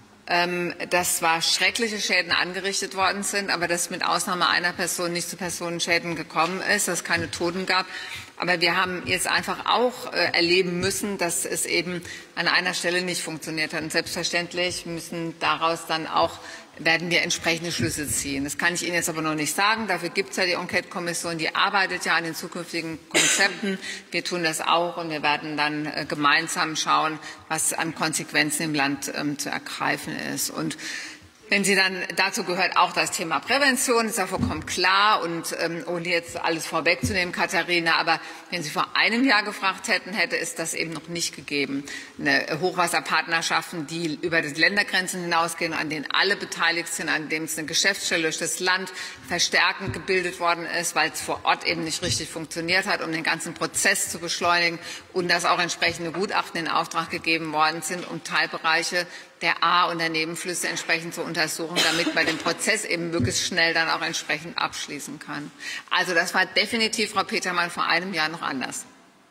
dass zwar schreckliche Schäden angerichtet worden sind, aber dass mit Ausnahme einer Person nicht zu Personenschäden gekommen ist, dass es keine Toten gab. Aber wir haben jetzt einfach auch erleben müssen, dass es eben an einer Stelle nicht funktioniert hat. Und selbstverständlich müssen daraus dann auch werden wir entsprechende Schlüsse ziehen. Das kann ich Ihnen jetzt aber noch nicht sagen. Dafür gibt es ja die Enquete-Kommission, die arbeitet ja an den zukünftigen Konzepten. Wir tun das auch und wir werden dann äh, gemeinsam schauen, was an Konsequenzen im Land ähm, zu ergreifen ist. Und wenn Sie dann, dazu gehört auch das Thema Prävention, ist ja vollkommen klar und ähm, ohne jetzt alles vorwegzunehmen, Katharina, aber wenn Sie vor einem Jahr gefragt hätten, hätte es das eben noch nicht gegeben. Eine Hochwasserpartnerschaften, die über die Ländergrenzen hinausgehen, an denen alle beteiligt sind, an denen es eine Geschäftsstelle durch das Land verstärkend gebildet worden ist, weil es vor Ort eben nicht richtig funktioniert hat, um den ganzen Prozess zu beschleunigen und dass auch entsprechende Gutachten in Auftrag gegeben worden sind, um Teilbereiche der A- und der Nebenflüsse entsprechend zu untersuchen, damit man den Prozess eben möglichst schnell dann auch entsprechend abschließen kann. Also das war definitiv, Frau Petermann, vor einem Jahr noch anders.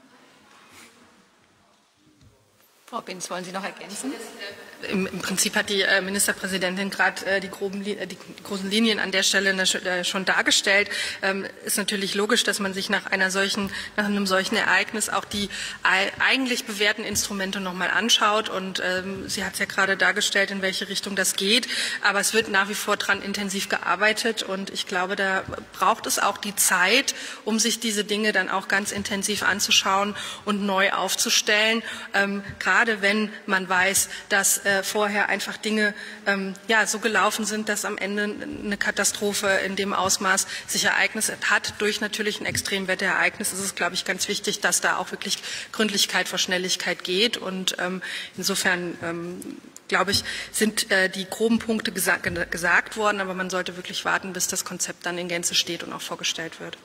Frau Binz, wollen Sie noch ergänzen? Im, Im Prinzip hat die äh, Ministerpräsidentin gerade äh, die, groben, äh, die großen Linien an der Stelle äh, schon dargestellt. Ähm, ist natürlich logisch, dass man sich nach einer solchen, nach einem solchen Ereignis auch die äh, eigentlich bewährten Instrumente noch mal anschaut. Und ähm, sie hat es ja gerade dargestellt, in welche Richtung das geht. Aber es wird nach wie vor dran intensiv gearbeitet. Und ich glaube, da braucht es auch die Zeit, um sich diese Dinge dann auch ganz intensiv anzuschauen und neu aufzustellen. Ähm, gerade wenn man weiß, dass äh, vorher einfach Dinge ähm, ja, so gelaufen sind, dass am Ende eine Katastrophe in dem Ausmaß sich ereignet hat. Durch natürlich ein Extremwetterereignis ist es, glaube ich, ganz wichtig, dass da auch wirklich Gründlichkeit vor Schnelligkeit geht. Und ähm, insofern ähm, glaube ich, sind äh, die groben Punkte gesa gesagt worden, aber man sollte wirklich warten, bis das Konzept dann in Gänze steht und auch vorgestellt wird.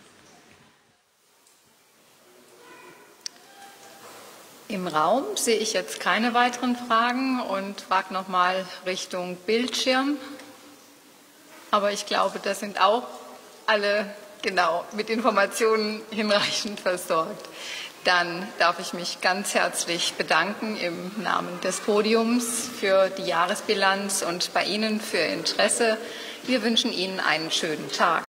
Im Raum sehe ich jetzt keine weiteren Fragen und frage noch mal Richtung Bildschirm. Aber ich glaube, das sind auch alle genau mit Informationen hinreichend versorgt. Dann darf ich mich ganz herzlich bedanken im Namen des Podiums für die Jahresbilanz und bei Ihnen für Ihr Interesse. Wir wünschen Ihnen einen schönen Tag.